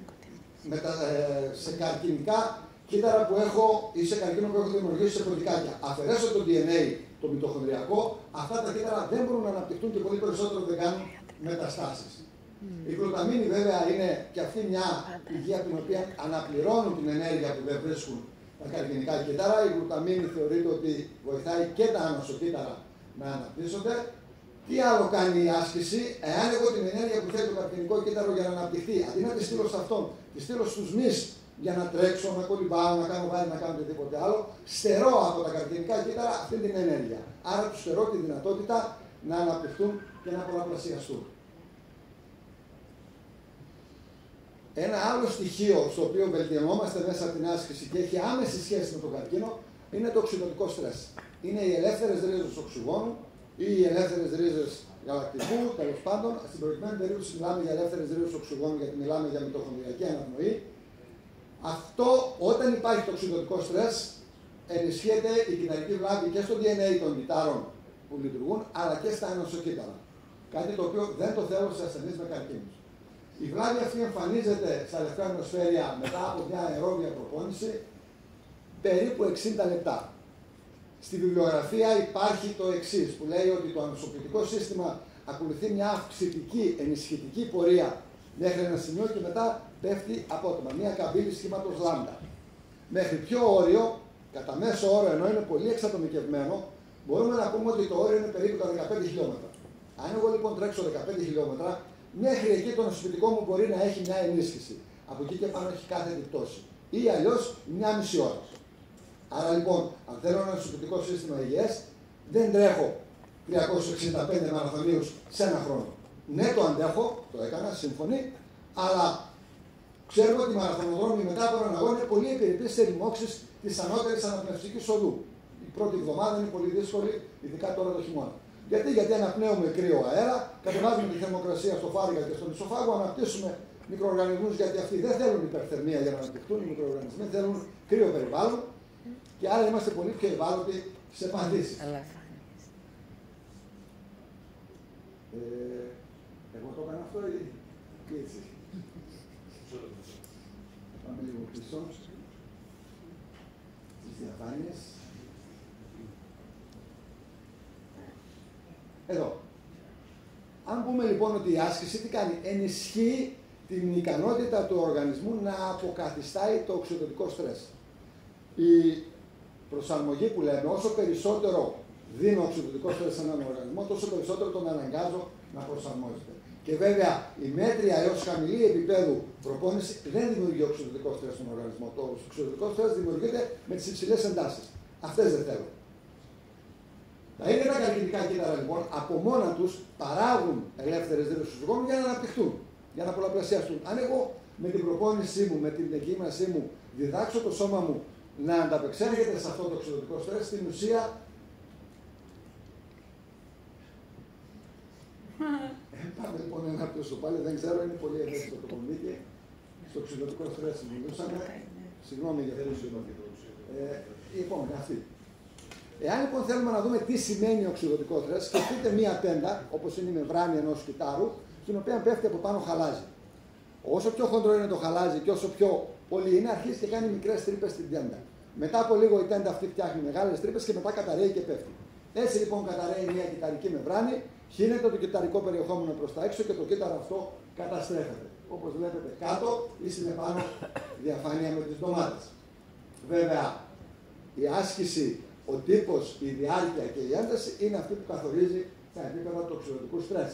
[SPEAKER 1] σε καρκινικά κύτταρα που έχω ή σε καρκίνο που έχω δημιουργήσει σε πρωτικάκια αφαιρέσω το DNA, το μυτοχονδριακό, αυτά τα κύτταρα δεν μπορούν να αναπτυχθούν και πολύ περισσότερο δεν κάνουν μεταστάσεις. Η γλουταμίνη βέβαια είναι και αυτή μια πηγή από την οποία αναπληρώνουν την ενέργεια που δεν βρίσκουν τα καρκινικά κύτταρα. Η γλουταμίνη θεωρείται ότι βοηθάει και τα ανοσοκύτταρα να αναπτύσσονται. Τι άλλο κάνει η άσκηση? Εάν εγώ την ενέργεια που θέλει το καρκινικό κύτταρο για να αναπτυχθεί, αντί να τη στείλω σε αυτόν, τη στείλω στους μυς για να τρέξω, να κολυμπάω, να κάνω βάρη, να κάνω οτιδήποτε άλλο, στερώ από τα καρκινικά κύτταρα αυτή την ενέργεια. Άρα του στερώ τη δυνατότητα να αναπτυχθούν και να πολλαπλασιαστούν. Ένα άλλο στοιχείο στο οποίο βελτιωνόμαστε μέσα από την άσκηση και έχει άμεση σχέση με τον καρκίνο είναι το οξυδοτικό στρες. Είναι οι ελεύθερες ρίζες οξυγόνου ή οι ελεύθερες ρίζες γαλακτικού, τέλος πάντων. Στην προηγουμένη περίπτωση μιλάμε για ελεύθερες ρίζες οξυγόνου γιατί μιλάμε για μυτοχονδριακή αναπνοή. Αυτό, όταν υπάρχει το οξυδοτικό στρες, ενισχύεται η κυταρική βλάβη και στο DNA των κυτάρων που λειτουργούν, αλλά και στα ενωσοκύτταρα. Κάτι το οποίο δεν το θέλω σε ασθενείς με καρκίνους. Η βλάβη αυτή εμφανίζεται στα λευκά αιμοσφαίρια μετά από μια αερόβια προπόνηση περίπου 60 λεπτά. Στη βιβλιογραφία υπάρχει το εξής, που λέει ότι το ανοσοποιητικό σύστημα ακολουθεί μια αυξητική, ενισχυτική πορεία μέχρι ένα σημείο και μετά πέφτει απότομα. Μια καμπύλη σχήματος λάμδα. Μέχρι ποιο όριο, κατά μέσο όρο, ενώ είναι πολύ εξατομικευμένο, μπορούμε να πούμε ότι το όριο είναι περίπου τα 15 χιλιόμετρα. Αν εγώ λοιπόν τρέξω 15 χιλιόμετρα, μέχρι εκεί το νοσοποιητικό μου μπορεί να έχει μια ενίσχυση. Από εκεί και πάνω έχει κάθετη πτώση. Ή αλλιώς μια μισή ώρα. Άρα λοιπόν, αν θέλω ένα νοσοποιητικό σύστημα υγιές, δεν τρέχω 365 μαραθωνίους σε ένα χρόνο. Ναι, το αντέχω, το έκανα, σύμφωνοι, αλλά ξέρουμε ότι οι μαραθωνοδρόμοι μετά από έναν αγώνα είναι πολύ επιρρεπείς σε ρημώξεις της ανώτερης αναπνευστικής οδού. Η πρώτη εβδομάδα είναι πολύ δύσκολη, ειδικά τώρα το χειμώνα. Γιατί αναπνέουμε κρύο αέρα, κατεβάζουμε τη θερμοκρασία στο φάρυγγα και στον ισοφάγο, αναπτύσσουμε μικροοργανισμούς, γιατί αυτοί δεν θέλουν υπερθερμία για να αναπτυχθούν. Οι μικροοργανισμοί θέλουν κρύο περιβάλλον και άρα είμαστε πολύ πιο ευάλωτοι σε παθήσεις. Εγώ το έκανα αυτό ή έτσι. Πάμε λίγο πίσω στις διαφάνειες. Εδώ. Αν πούμε λοιπόν ότι η άσκηση τι κάνει, ενισχύει την ικανότητα του οργανισμού να αποκαθιστάει το οξυδοτικό στρες. Η προσαρμογή που λέμε, όσο περισσότερο δίνω οξυδοτικό στρες σε έναν οργανισμό, τόσο περισσότερο τον αναγκάζω να προσαρμόζεται. Και βέβαια η μέτρια έως χαμηλή επίπεδου προπόνηση δεν δημιουργεί οξυδοτικό στρες στον οργανισμό. Το οξυδοτικό στρες δημιουργείται με τις υψηλές εντάσεις. Αυτές δεν θέλω. Τα ίδια τα καρκινικά κύτταρα λοιπόν από μόνα τους παράγουν ελεύθερες δρύσεις του γόνου για να αναπτυχθούν, για να πολλαπλασιαστούν. Αν εγώ με την προπόνησή μου, με την εκείμνασή μου διδάξω το σώμα μου να ανταπεξέρχεται σε αυτό το οξυδοτικό στρες, στην ουσία πάμε λοιπόν ένα πίσω πάλι, δεν ξέρω, είναι πολύ ευαίσθητο το κομβίκι. Στο οξυδοτικό στρες μιλούσαμε. Συγγνώμη για αυτό. Λοιπόν, αυτή. Εάν λοιπόν θέλουμε να δούμε τι σημαίνει οξυδοτικό στρες, σκεφτείτε μία τέντα, όπως είναι η μεμβράνη ενός κυτάρου, στην οποία πέφτει από πάνω χαλάζι. Όσο πιο χοντρό είναι το χαλάζι και όσο πιο πολύ είναι, αρχίζει και κάνει μικρές τρύπες στην τέντα. Μετά από λίγο η τέντα αυτή φτιάχνει μεγάλες τρύπες και μετά καταραίει και πέφτει. Έτσι λοιπόν καταραίει μια κυταρική μεμβράνη, χύνεται το κυταρικό περιεχόμενο προς τα έξω και το κύτταρο αυτό καταστρέφεται. Όπως βλέπετε κάτω ή στην επάνω διαφάνεια με τις ντομάτες. Βέβαια, η άσκηση, ο τύπος, η διάρκεια και η ένταση είναι αυτή που καθορίζει τα επίπεδα του οξυδοτικού στρες.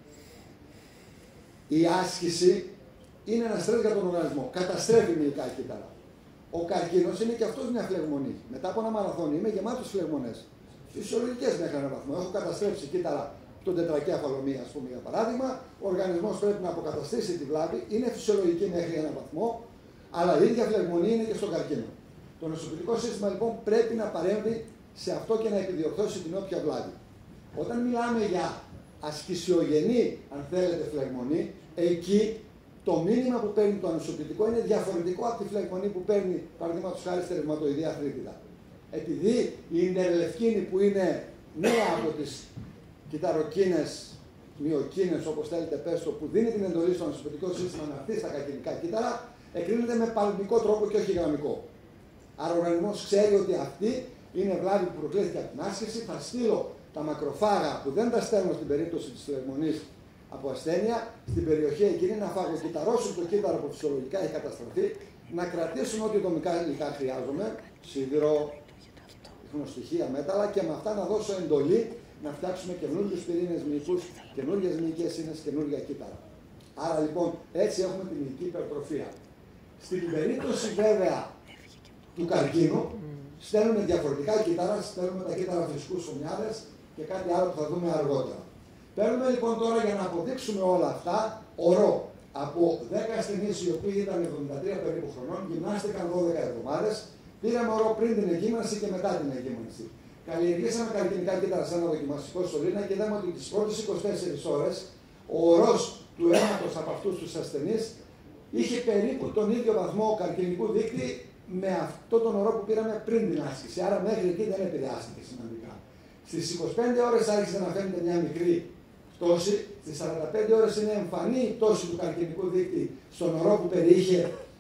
[SPEAKER 1] Η άσκηση είναι ένα στρες για τον οργανισμό. Καταστρέφει μυϊκά κύτταρα. Ο καρκίνος είναι και αυτός μια φλεγμονή. Μετά από ένα μαραθώνιο είμαι γεμάτος φλεγμονές. Φυσιολογικές μέχρι έναν βαθμό. Έχω καταστρέψει κύτταρα τον τετρακέφαλο μία, ας πούμε, για παράδειγμα. Ο οργανισμός πρέπει να αποκαταστήσει τη βλάβη. Είναι φυσιολογική μέχρι έναν βαθμό. Αλλά η ίδια φλεγμονή είναι και στον καρκίνο. Το νοσοποιητικό σύστημα λοιπόν πρέπει να παρέμβει σε αυτό και να επιδιορθώσει την όποια βλάβη. Όταν μιλάμε για ασκησιογενή, αν θέλετε, φλεγμονή, εκεί το μήνυμα που παίρνει το νοσοποιητικό είναι διαφορετικό από τη φλεγμονή που παίρνει, παραδείγματος χάρη, στη ρευματοειδή αρθρίτιδα. Επειδή η ιντερλευκίνη που είναι μία από τις κυταροκίνες, μυοκίνες, όπως θέλετε πες το, που δίνει την εντολή στο νοσοποιητικό σύστημα να έρθει στα καρκινικά κύτταρα, εκρίνεται με παλμικό τρόπο και όχι γραμμικό. Άρα ο οργανισμός ξέρει ότι αυτή είναι βλάβη που προκλήθηκε από την άσκηση. Θα στείλω τα μακροφάγα που δεν τα στέλνω στην περίπτωση της φλεγμονής από ασθένεια, στην περιοχή εκείνη να φαγοκυταρώσουν το κύτταρο που φυσιολογικά έχει καταστραφεί, να κρατήσουν ό,τι ατομικά υλικά χρειάζομαι, σίδηρο, ιχνοστοιχεία, μέταλλα, και με αυτά να δώσω εντολή να φτιάξουμε καινούριους πυρήνες μυϊκούς, καινούριες μυϊκές ίνες, καινούργια κύτταρα. Άρα λοιπόν έτσι έχουμε τη μυϊκή υπερτροφία. Στην περίπτωση βέβαια του καρκίνου, στέλνουμε διαφορετικά κύτταρα, στέλνουμε τα κύτταρα φυσικούς ομοιάδες και κάτι άλλο που θα δούμε αργότερα. Παίρνουμε λοιπόν τώρα για να αποδείξουμε όλα αυτά ορό από 10 ασθενείς οι οποίοι ήταν 73 περίπου χρονών, γυμνάστηκαν 12 εβδομάδες, πήραμε ορό πριν την εγκύμναση και μετά την εγκύμναση. Καλλιεργήσαμε καρκινικά κύτταρα σε ένα δοκιμαστικό σωλήνα και είδαμε ότι τις πρώτες 24 ώρες ο ορός του αίματος από αυτούς τους ασθενείς είχε περίπου τον ίδιο βαθμό καρκινικού δείκτη με αυτόν τον ορό που πήραμε πριν την άσκηση. Άρα μέχρι εκεί δεν επηρεάστηκε σημαντικά. Στις 25 ώρες άρχισε να φαίνεται μια μικρή πτώση. Στις 45 ώρες είναι εμφανή η πτώση του καρκινικού δείκτη στον ορό που περιείχε,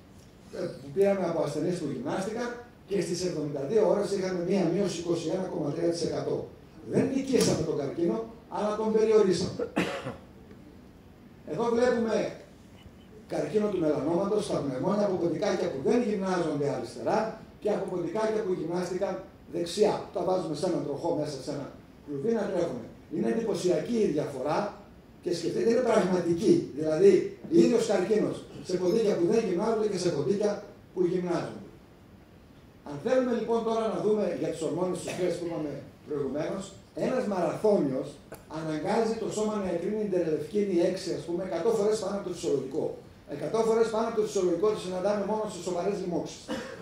[SPEAKER 1] που πήραμε από ασθενείς που γυμνάστηκαν, και στις 72 ώρες είχαμε μια μείωση 21,3%. Δεν νικήσαμε τον καρκίνο, αλλά τον περιορίσαμε. Εδώ βλέπουμε καρκίνο του μελανόματος στα πνευμόνια από ποντικάκια που δεν γυμνάζονται αριστερά και από ποντικάκια που γυμνάστηκαν δεξιά. Τα βάζουμε σε έναν τροχό μέσα σε ένα κλουβί να τρέχουν. Είναι εντυπωσιακή η διαφορά και σκεφτείτε, είναι πραγματική. Δηλαδή, ίδιος καρκίνος σε ποντίκια που δεν γυμνάζονται και σε ποντίκια που γυμνάζονται. Αν θέλουμε λοιπόν τώρα να δούμε για τις ορμόνες του στρες που είπαμε προηγουμένως, ένας μαραθώνιος αναγκάζει το σώμα να εκρίνει την τερελευκίνη 6, ας πούμε, 100 φορές πάνω από το φυσιολογικό. 100 φορές πάνω από το φυσιολογικό το συναντάμε μόνο σε σοβαρές λοιμώξεις.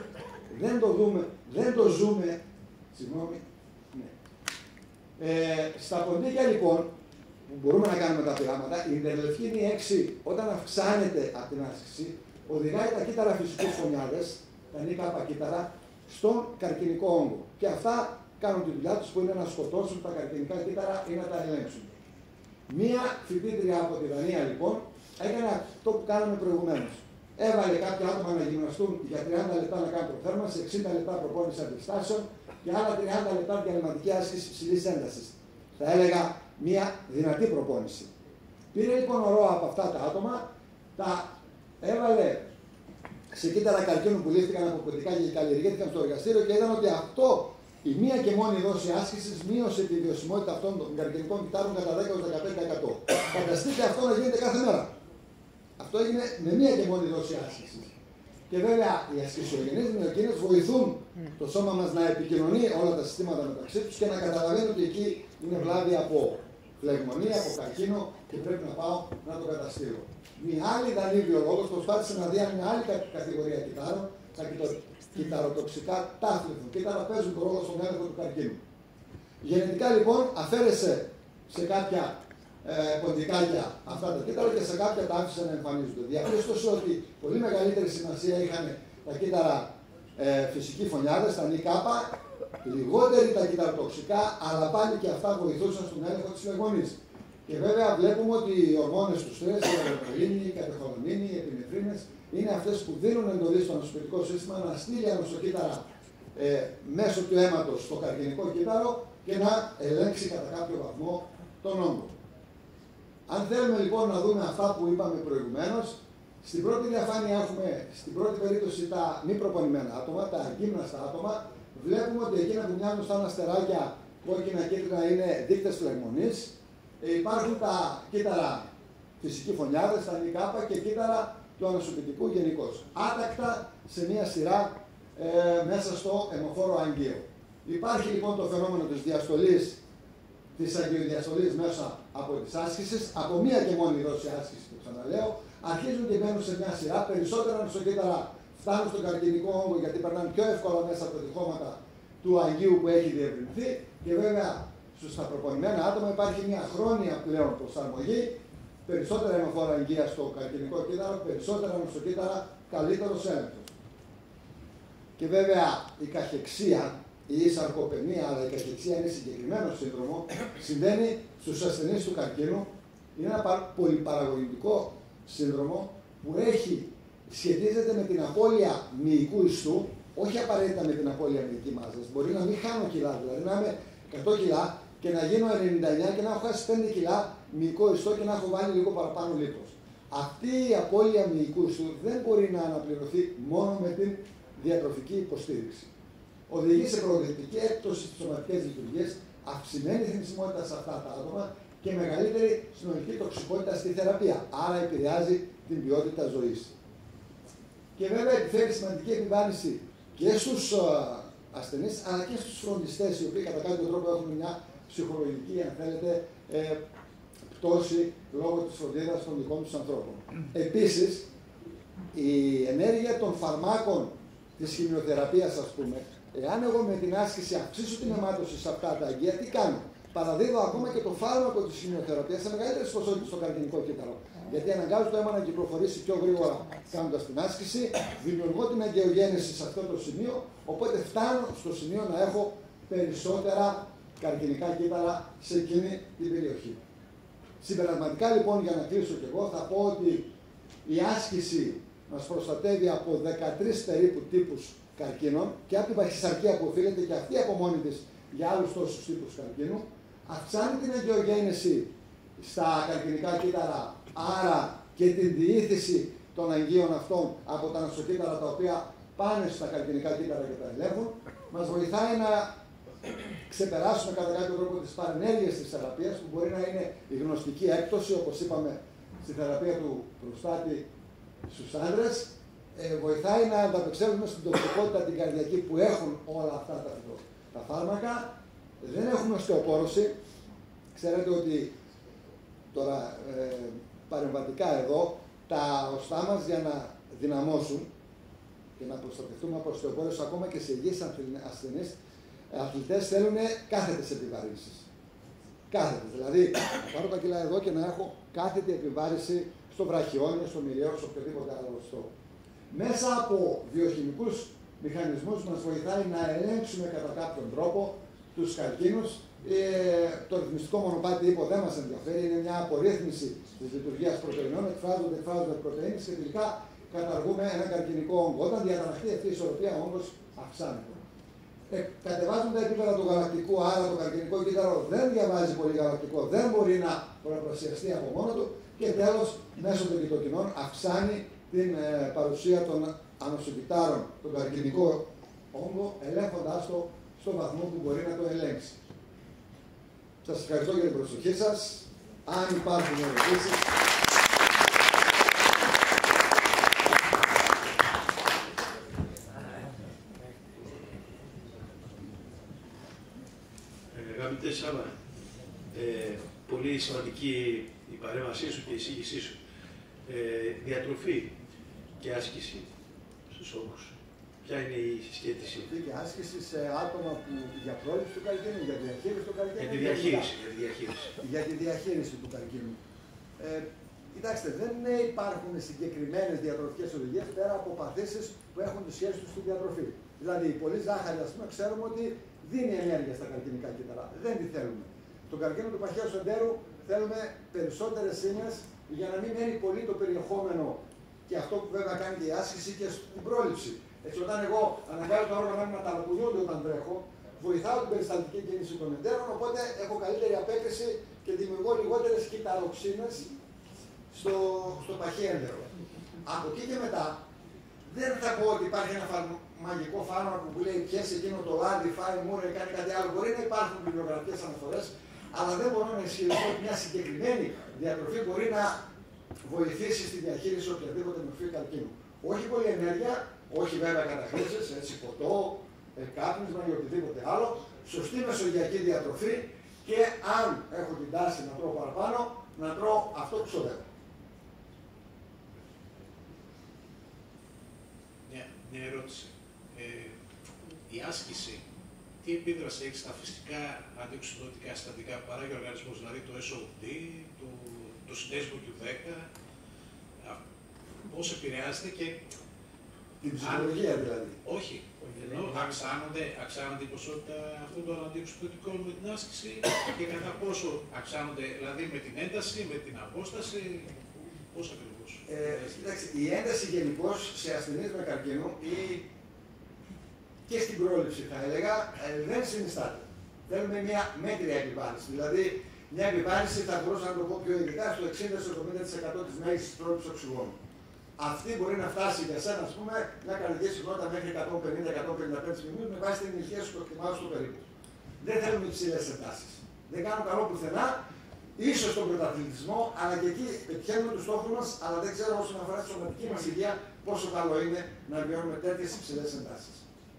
[SPEAKER 1] Δεν το ζούμε. Συγγνώμη. Ναι. Στα ποντίκια λοιπόν, που μπορούμε να κάνουμε τα πειράματα, η τερελευκίνη 6 όταν αυξάνεται από την άσκηση, οδηγάει τα κύτταρα φυσικούς φωνιάδες, τα νικάπα κύτταρα, στον καρκινικό όγκο. Και αυτά κάνουν τη δουλειά τους που είναι να σκοτώσουν τα καρκινικά κύτταρα ή να τα ελέγξουν. Μία φοιτήτρια από τη Δανία λοιπόν έκανε αυτό που κάναμε προηγουμένως. Έβαλε κάποια άτομα να γυμναστούν για 30 λεπτά να κάνουν προθέρμανση, 60 λεπτά προπόνηση αντιστάσεων και άλλα 30 λεπτά διαλυματική άσκηση υψηλής έντασης. Θα έλεγα μία δυνατή προπόνηση. Πήρε λοιπόν ορό από αυτά τα άτομα, τα έβαλε σε κύτταρα καρκίνου που λήφθηκαν από ποντικά και καλλιεργήθηκαν στο εργαστήριο και είδαν ότι αυτό η μία και μόνη δόση άσκησης μείωσε τη βιωσιμότητα αυτών των καρκινικών κυτάρων κατά 10-15%. Φανταστείτε αυτό να γίνεται κάθε μέρα. Αυτό έγινε με μία και μόνη δόση άσκησης. Και βέβαια οι ασκησιογενείς μυοκίνες βοηθούν το σώμα μας να επικοινωνεί όλα τα συστήματα μεταξύ τους και να καταλαβαίνει ότι εκεί είναι βλάβη από φλεγμονία, από καρκίνο και πρέπει να πάω να το καταστήσω. Μια άλλη Δανή βιολόγος προσπάθησε να δει αν μια άλλη κατηγορία κυτάρων, τα κυταροτοξικά τάφλιθων κύτταρα, παίζουν τον ρόλο στον έλεγχο του καρκίνου. Γενετικά λοιπόν αφαίρεσε σε κάποια ποντικάκια αυτά τα κύτταρα και σε κάποια τα άφησε να εμφανίζονται. Διαπίστωσε ότι πολύ μεγαλύτερη σημασία είχαν τα κύτταρα φυσικοί φωνιάδες, τα νικάπα, λιγότεροι τα κυταροτοξικά, αλλά πάλι και αυτά βοηθούσαν στον έλεγχο της φλεγμονής. Και βέβαια βλέπουμε ότι οι ορμόνες του στρες, η αδρεναλίνη, η κατεχολαμίνη, οι επινεφρίνες, είναι αυτές που δίνουν εντολή στο νοσοποιητικό σύστημα να στείλει ανοσοκύτταρα μέσω του αίματος στο καρκινικό κύτταρο και να ελέγξει κατά κάποιο βαθμό τον όγκο. Αν θέλουμε λοιπόν να δούμε αυτά που είπαμε προηγουμένως, στην πρώτη διαφάνεια έχουμε στην πρώτη περίπτωση τα μη προπονημένα άτομα, τα αγύμναστα άτομα. Βλέπουμε ότι εκείνα που μοιάζουν σαν αστεράκια κόκκινα κίτρινα είναι δείκτες φλεγμονής. Υπάρχουν τα κύτταρα φυσικοί φωνιάδες, τα νικάπα και κύτταρα του ανοσοποιητικού γενικώς. Άτακτα σε μία σειρά μέσα στο αιμοφόρο αγγείο. Υπάρχει λοιπόν το φαινόμενο της διαστολής, της αγγειοδιαστολής μέσα από τις άσκησεις, από μία και μόνη δόση άσκησης, το ξαναλέω, αρχίζουν και μπαίνουν σε μια σειρά, περισσότερα ανοσοκύτταρα φτάνουν στον καρκινικό όγκο γιατί περνάνε πιο εύκολα μέσα από τα τυχώματα του αγγείου που έχει διευρυνθεί και βέβαια στα προπονημένα άτομα υπάρχει μια χρόνια πλέον προσαρμογή, περισσότερα αιμοφόρα αγγεία στο καρκινικό κύτταρο, περισσότερα ανοσοκύτταρα, καλύτερος έλεγχος. Και βέβαια η καχεξία ή η σαρκοπενία, αλλά η καχεξία είναι συγκεκριμένο σύνδρομο, συμβαίνει στους ασθενείς του καρκίνου. Είναι ένα πολυπαραγωγικό σύνδρομο που σχετίζεται με την απώλεια μυϊκού ιστού, όχι απαραίτητα με την απώλεια μυϊκή μάζας. Μπορεί να μην χάνω κιλά, δηλαδή να είμαι 100 κιλά και να γίνω 99 και να έχω χάσει 5 κιλά μυϊκό ιστό και να έχω βάλει λίγο παραπάνω λίπος. Αυτή η απώλεια μυϊκού ιστού δεν μπορεί να αναπληρωθεί μόνο με την διατροφική υποστήριξη. Οδηγεί σε προοδευτική έκπτωση στις σωματικές λειτουργίες, αυξημένη θνησιμότητα σε αυτά τα άτομα και μεγαλύτερη συνολική τοξικότητα στη θεραπεία. Άρα επηρεάζει την ποιότητα ζωής. Και βέβαια επιφέρει σημαντική επιβάρυνση και στους ασθενείς αλλά και στους φροντιστές, οι οποίοι κατά κάποιο τρόπο έχουν μια ψυχολογική, αν θέλετε, πτώση λόγω της φροντίδας των δικών τους ανθρώπων. Επίσης, η ενέργεια των φαρμάκων της χημειοθεραπείας, ας πούμε, εάν εγώ με την άσκηση αυξήσω την αιμάτωση σε αυτά τα αγγεία, τι κάνω? Παραδίδω ακόμα και το φάρμακο της χημειοθεραπείας σε μεγαλύτερες ποσότητες στο καρκινικό κύτταρο. Γιατί αναγκάζω το αίμα να κυκλοφορήσει πιο γρήγορα κάνοντας την άσκηση, δημιουργώ την αγκαιογέννηση σε αυτό το σημείο, οπότε φτάνω στο σημείο να έχω περισσότερα καρκινικά κύτταρα σε εκείνη την περιοχή. Συμπερασματικά λοιπόν, για να κλείσω και εγώ, θα πω ότι η άσκηση μας προστατεύει από 13 περίπου τύπους καρκίνων και από την παχυσαρκία που οφείλεται και αυτή από μόνη της για άλλους τόσους τύπους καρκίνου, αυξάνει την αγκαιογέννηση στα καρκινικά κύτταρα, άρα και την διήθηση των αγγείων αυτών από τα νοσοκύτταρα τα οποία πάνε στα καρκινικά κύτταρα και τα ελέγχουν. Μας βοηθάει να ξεπεράσουμε κατά κάποιο τρόπο τις παρενέργειες της θεραπείας, που μπορεί να είναι η γνωστική έκπτωση, όπως είπαμε στη θεραπεία του προστάτη στους άντρες. Βοηθάει να ανταπεξέλθουμε στην τοξικότητα την καρδιακή που έχουν όλα αυτά τα φάρμακα. Δεν έχουμε οστεοπόρωση. Ξέρετε ότι τώρα παρεμβατικά εδώ τα οστά μας για να δυναμώσουν και να προστατευτούμε από οστεοπόρωση ακόμα και σε υγιείς ασθενείς αθλητές θέλουν κάθετες επιβαρύνσεις. Κάθετες. Δηλαδή, να πάρω τα κιλά εδώ και να έχω κάθετη επιβάρηση στο βραχιόνιο, στο μυριαίο, σε οποιοδήποτε άλλο οστό. Μέσα από βιοχημικούς μηχανισμούς μας βοηθάει να ελέγξουμε κατά κάποιον τρόπο τους καρκίνους. Το ρυθμιστικό μονοπάτι ύπο δεν μας ενδιαφέρει, είναι μια απορρίθμιση της λειτουργίας πρωτεϊνών, εκφράζονται πρωτεΐνες και τελικά καταργούμε ένα καρκινικό όγκο. Όταν διαταραχθεί αυτή η ισορροπία, ο όγκος αυξάνεται. Κατεβάζουν τα επίπεδα του γαλακτικού, άρα το καρκινικό κύτταρο δεν διαβάζει πολύ γαλακτικό, δεν μπορεί να πολλαπλασιαστεί από μόνο του και τέλος μέσω των κοιτοκινών αυξάνει την παρουσία των ανοσοκυτάρων, τον καρκινικό όγκο, ελέγχοντάς το στο βαθμό που μπορεί να το ελέγξει. Σας ευχαριστώ για την προσοχή σας. Αν υπάρχουν ερωτήσεις.
[SPEAKER 2] Αγαπητέ Σάβα, πολύ σημαντική η παρέμβασή σου και η εισήγησή σου. Διατροφή και άσκηση στους όγκους. Ποια είναι η συσχέτιση?
[SPEAKER 1] Και άσκηση σε άτομα που για πρόληψη του καρκίνου, για διαχείριση του καρκίνου.
[SPEAKER 2] Για τη διαχείριση.
[SPEAKER 1] Για τη διαχείριση του καρκίνου. Κοιτάξτε, δεν υπάρχουν συγκεκριμένες διατροφικές οδηγίες πέρα από παθήσεις που έχουν τη σχέση τους στη διατροφή. Δηλαδή, η πολύ ζάχαρη, ας πούμε, ξέρουμε ότι δίνει ενέργεια στα καρκινικά κύτταρα. Δεν τη θέλουμε. Το καρκίνο του παχαίου σεντέρου θέλουμε περισσότερες ίνες για να μην μένει πολύ το περιεχόμενο, και αυτό που βέβαια κάνει και η άσκηση και στην πρόληψη. Έτσι, όταν εγώ αναγκάζω τα όργανα μου να ταλαιπωρούνται όταν τρέχω, βοηθάω την περισταλτική κίνηση των εντέρων, οπότε έχω καλύτερη απέκριση και δημιουργώ λιγότερες κυταροξίνες στο παχαίο έντερο. Από εκεί και μετά, δεν θα πω ότι υπάρχει ένα μαγικό φάρμακο που λέει πιες εκείνο το λάδι, φάει μούρα ή κάνει κάτι άλλο. Μπορεί να υπάρχουν βιβλιογραφικές αναφορές, αλλά δεν μπορώ να ισχυριστώ ότι μια συγκεκριμένη διατροφή μπορεί να βοηθήσει στη διαχείριση οποιαδήποτε μορφή καρκίνου. Όχι πολλή ενέργεια, όχι βέβαια καταχρήσεις, έτσι ποτό, κάπνισμα ή οτιδήποτε άλλο. Σωστή μεσογειακή διατροφή και αν έχω την τάση να τρώω παραπάνω, να τρώω αυτό που ξοδεύω.
[SPEAKER 3] Μια ερώτηση. Η άσκηση, τι επίδραση έχει στα φυσικά αντιοξυδωτικά συστατικά που παράγει ο οργανισμός, δηλαδή το SOD, το συνδέσμο του 10, πώς επηρεάζεται και...
[SPEAKER 1] Την ψυχολογία δηλαδή.
[SPEAKER 3] Όχι. Ενώ αυξάνονται η ποσότητα αυτών των αντιοξυδωτικών με την άσκηση και κατά πόσο αυξάνονται, δηλαδή με την ένταση, με την απόσταση, πώς ακριβώς?
[SPEAKER 1] Κοιτάξτε, η ένταση γενικώς σε ασθενείς με καρκίνο ή και στην πρόληψη θα έλεγα δεν συνιστάται. Θέλουμε μια μέτρια επιβάρυνση. Δηλαδή, μια επιβάρυνση θα μπορούσα να το πω πιο ειδικά στο 60-70% της μέγιστης πρόληψης οξυγόνου. Αυτή μπορεί να φτάσει για σένα, ας πούμε, μια καρδιακή συχνότητα μέχρι 150-155 μηνύους με βάση την υγεία σου, το εκτιμάω στο περίπου. Δεν θέλουμε υψηλές εντάσεις. Δεν κάνουν καλό πουθενά, ίσως στον πρωταθλητισμό, αλλά και εκεί πετυχαίνουμε τους στόχους μας, αλλά δεν ξέρω όσον αφορά τη σωματική μας υγεία πόσο καλό είναι να βιώνουμε τέτοιες υψηλές εντάσεις.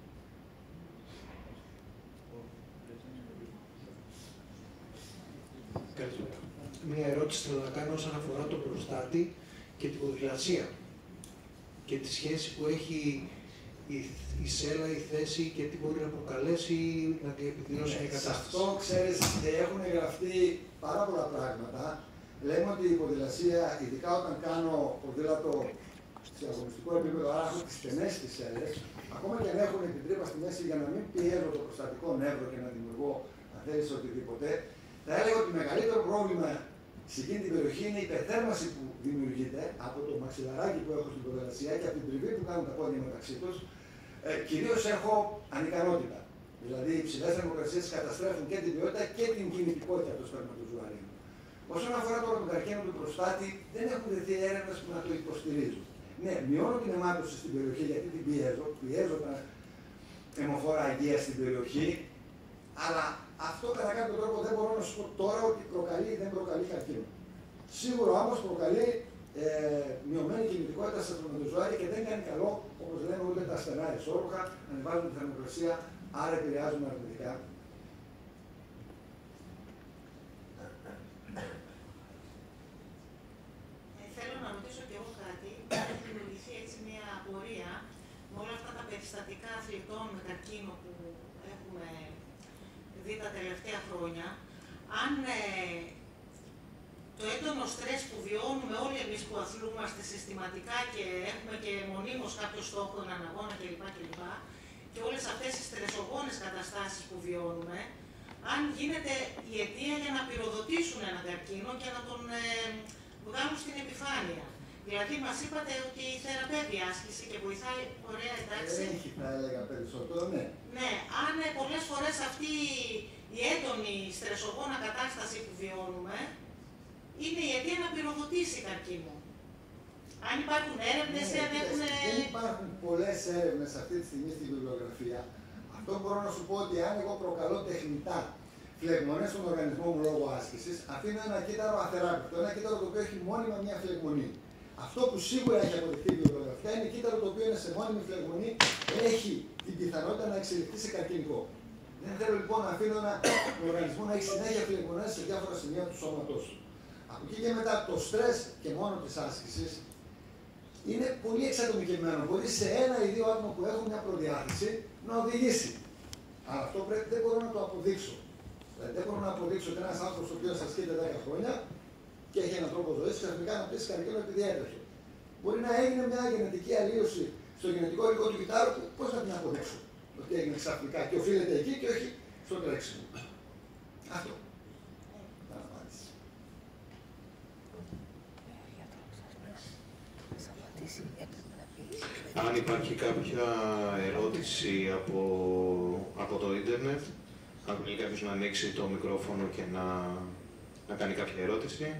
[SPEAKER 4] Μία ερώτηση θέλω να κάνω όσον αφορά το προστάτη και την ποδηλασία και τη σχέση που έχει η σέλα, η θέση και τι μπορεί να προκαλέσει να την επιδεινώσει μια κατάσταση.
[SPEAKER 1] Αυτό ξέρεις, έχουν γραφτεί πάρα πολλά πράγματα. Λέμε ότι η ποδηλασία, ειδικά όταν κάνω ποδήλατο σε αγωνιστικό επίπεδο, άρα έχω τις στενές τις σέλες, ακόμα και αν έχουν την τρύπα στη μέση για να μην πιέζω το προστατικό νεύρο και να δημιουργώ, αν θέλεις, οτιδήποτε, θα έλεγα ότι το μεγαλύτερο πρόβλημα σε εκείνη την περιοχή είναι η υπερθέρμανση που δημιουργείται από το μαξιλαράκι που έχω στην ποδηλασία και από την τριβή που κάνουν τα πόδια μεταξύ τους. Κυρίως έχω ανικανότητα. Δηλαδή, οι υψηλές θερμοκρασίες καταστρέφουν και την ποιότητα και την κινητικότητα του σπερματοζωαρίου. Όσον αφορά τώρα τον καρκίνο του προστάτη, δεν έχουν δεθεί έρευνες που να το υποστηρίζουν. Ναι, μειώνω την αιμάτωση στην περιοχή γιατί την πιέζω τα αιμοφόρα υγεία στην περιοχή, αλλά αυτό κατά κάποιο τρόπο δεν μπορώ να σου πω τώρα ότι προκαλεί ή δεν προκαλεί καρκίνο. Σίγουρα όμως προκαλεί μειωμένη κινητικότητα στα σπερματοζωάρια και δεν κάνει καλό, όπως λέμε, ούτε τα στενά ισόρουχα, ανεβάζουν τη θερμοκρασία, άρα επηρεάζουν αρνητικά.
[SPEAKER 5] Θέλω να ρωτήσω και εγώ κάτι. Έχει δημιουργηθεί έτσι μια απορία με όλα αυτά τα περιστατικά αθλητών με καρκίνο που έχουμε δει τα τελευταία χρόνια. Αν το έντονο στρες που βιώνουμε όλοι εμείς που αθλούμαστε συστηματικά και έχουμε και μονίμως κάποιο στόχο, έναν αγώνα κλπ. Και όλες αυτές οι στρεσογόνες καταστάσεις που βιώνουμε, αν γίνεται η αιτία για να πυροδοτήσουν έναν καρκίνο και να τον βγάλουν στην επιφάνεια. Δηλαδή, μας είπατε ότι θεραπεύει άσκηση και βοηθάει, ωραία, εντάξει.
[SPEAKER 1] Έχει, θα έλεγα περισσότερο, ναι.
[SPEAKER 5] Ναι, αν πολλές φορές αυτή η έντονη στρεσογόνα κατάσταση που βιώνουμε είναι η αιτία να πυροδοτήσει καρκίνο. Αν υπάρχουν έρευνες ή αν έχουν.
[SPEAKER 1] Δεν υπάρχουν πολλές έρευνες αυτή τη στιγμή στην βιβλιογραφία. Αυτό μπορώ να σου πω ότι αν εγώ προκαλώ τεχνητά φλεγμονές στον οργανισμό μου λόγω άσκησης, αφήνω ένα κύτταρο αθεράπευτο, ένα κύτταρο το οποίο έχει μόνιμα μια φλεγμονή. Αυτό που σίγουρα έχει αποδειχθεί η βιβλιογραφία είναι κύτταρο το οποίο είναι σε μόνιμη φλεγμονή, έχει την πιθανότητα να εξελιχθεί σε καρκινικό. Δεν θέλω λοιπόν να αφήνω έναν οργανισμό να έχει συνέχεια φλεγμονές σε διάφορα σημεία του σώματός του. Από εκεί και μετά το στρες και μόνο της άσκησης είναι πολύ εξατομικευμένο. Μπορεί σε ένα ή δύο άτομα που έχουν μια προδιάθεση να οδηγήσει. Αλλά αυτό δεν μπορώ να το αποδείξω. Δηλαδή, δεν μπορώ να αποδείξω ότι ένας άνθρωπος ο οποίος ασκείται 10 χρόνια και έχει έναν τρόπο ζωής, ξαφνικά να πτήσει καρκίνο επειδή έτρεχε. Μπορεί να έγινε μια γενετική αλλίωση στο γενετικό υλικό του κυττάρου που πώς να την αποδείξω ότι έγινε ξαφνικά και οφείλεται εκεί και όχι στο τρέξιμο. Αυτό.
[SPEAKER 6] Αν υπάρχει κάποια ερώτηση από το ίντερνετ, αν θέλει κάποιος να ανοίξει το μικρόφωνο και να κάνει κάποια ερώτηση.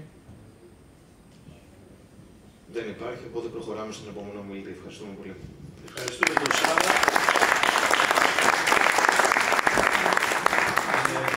[SPEAKER 6] Δεν υπάρχει, οπότε προχωράμε στον επόμενο μιλητή. Ευχαριστούμε πολύ.
[SPEAKER 2] Ευχαριστούμε τον Σάβα.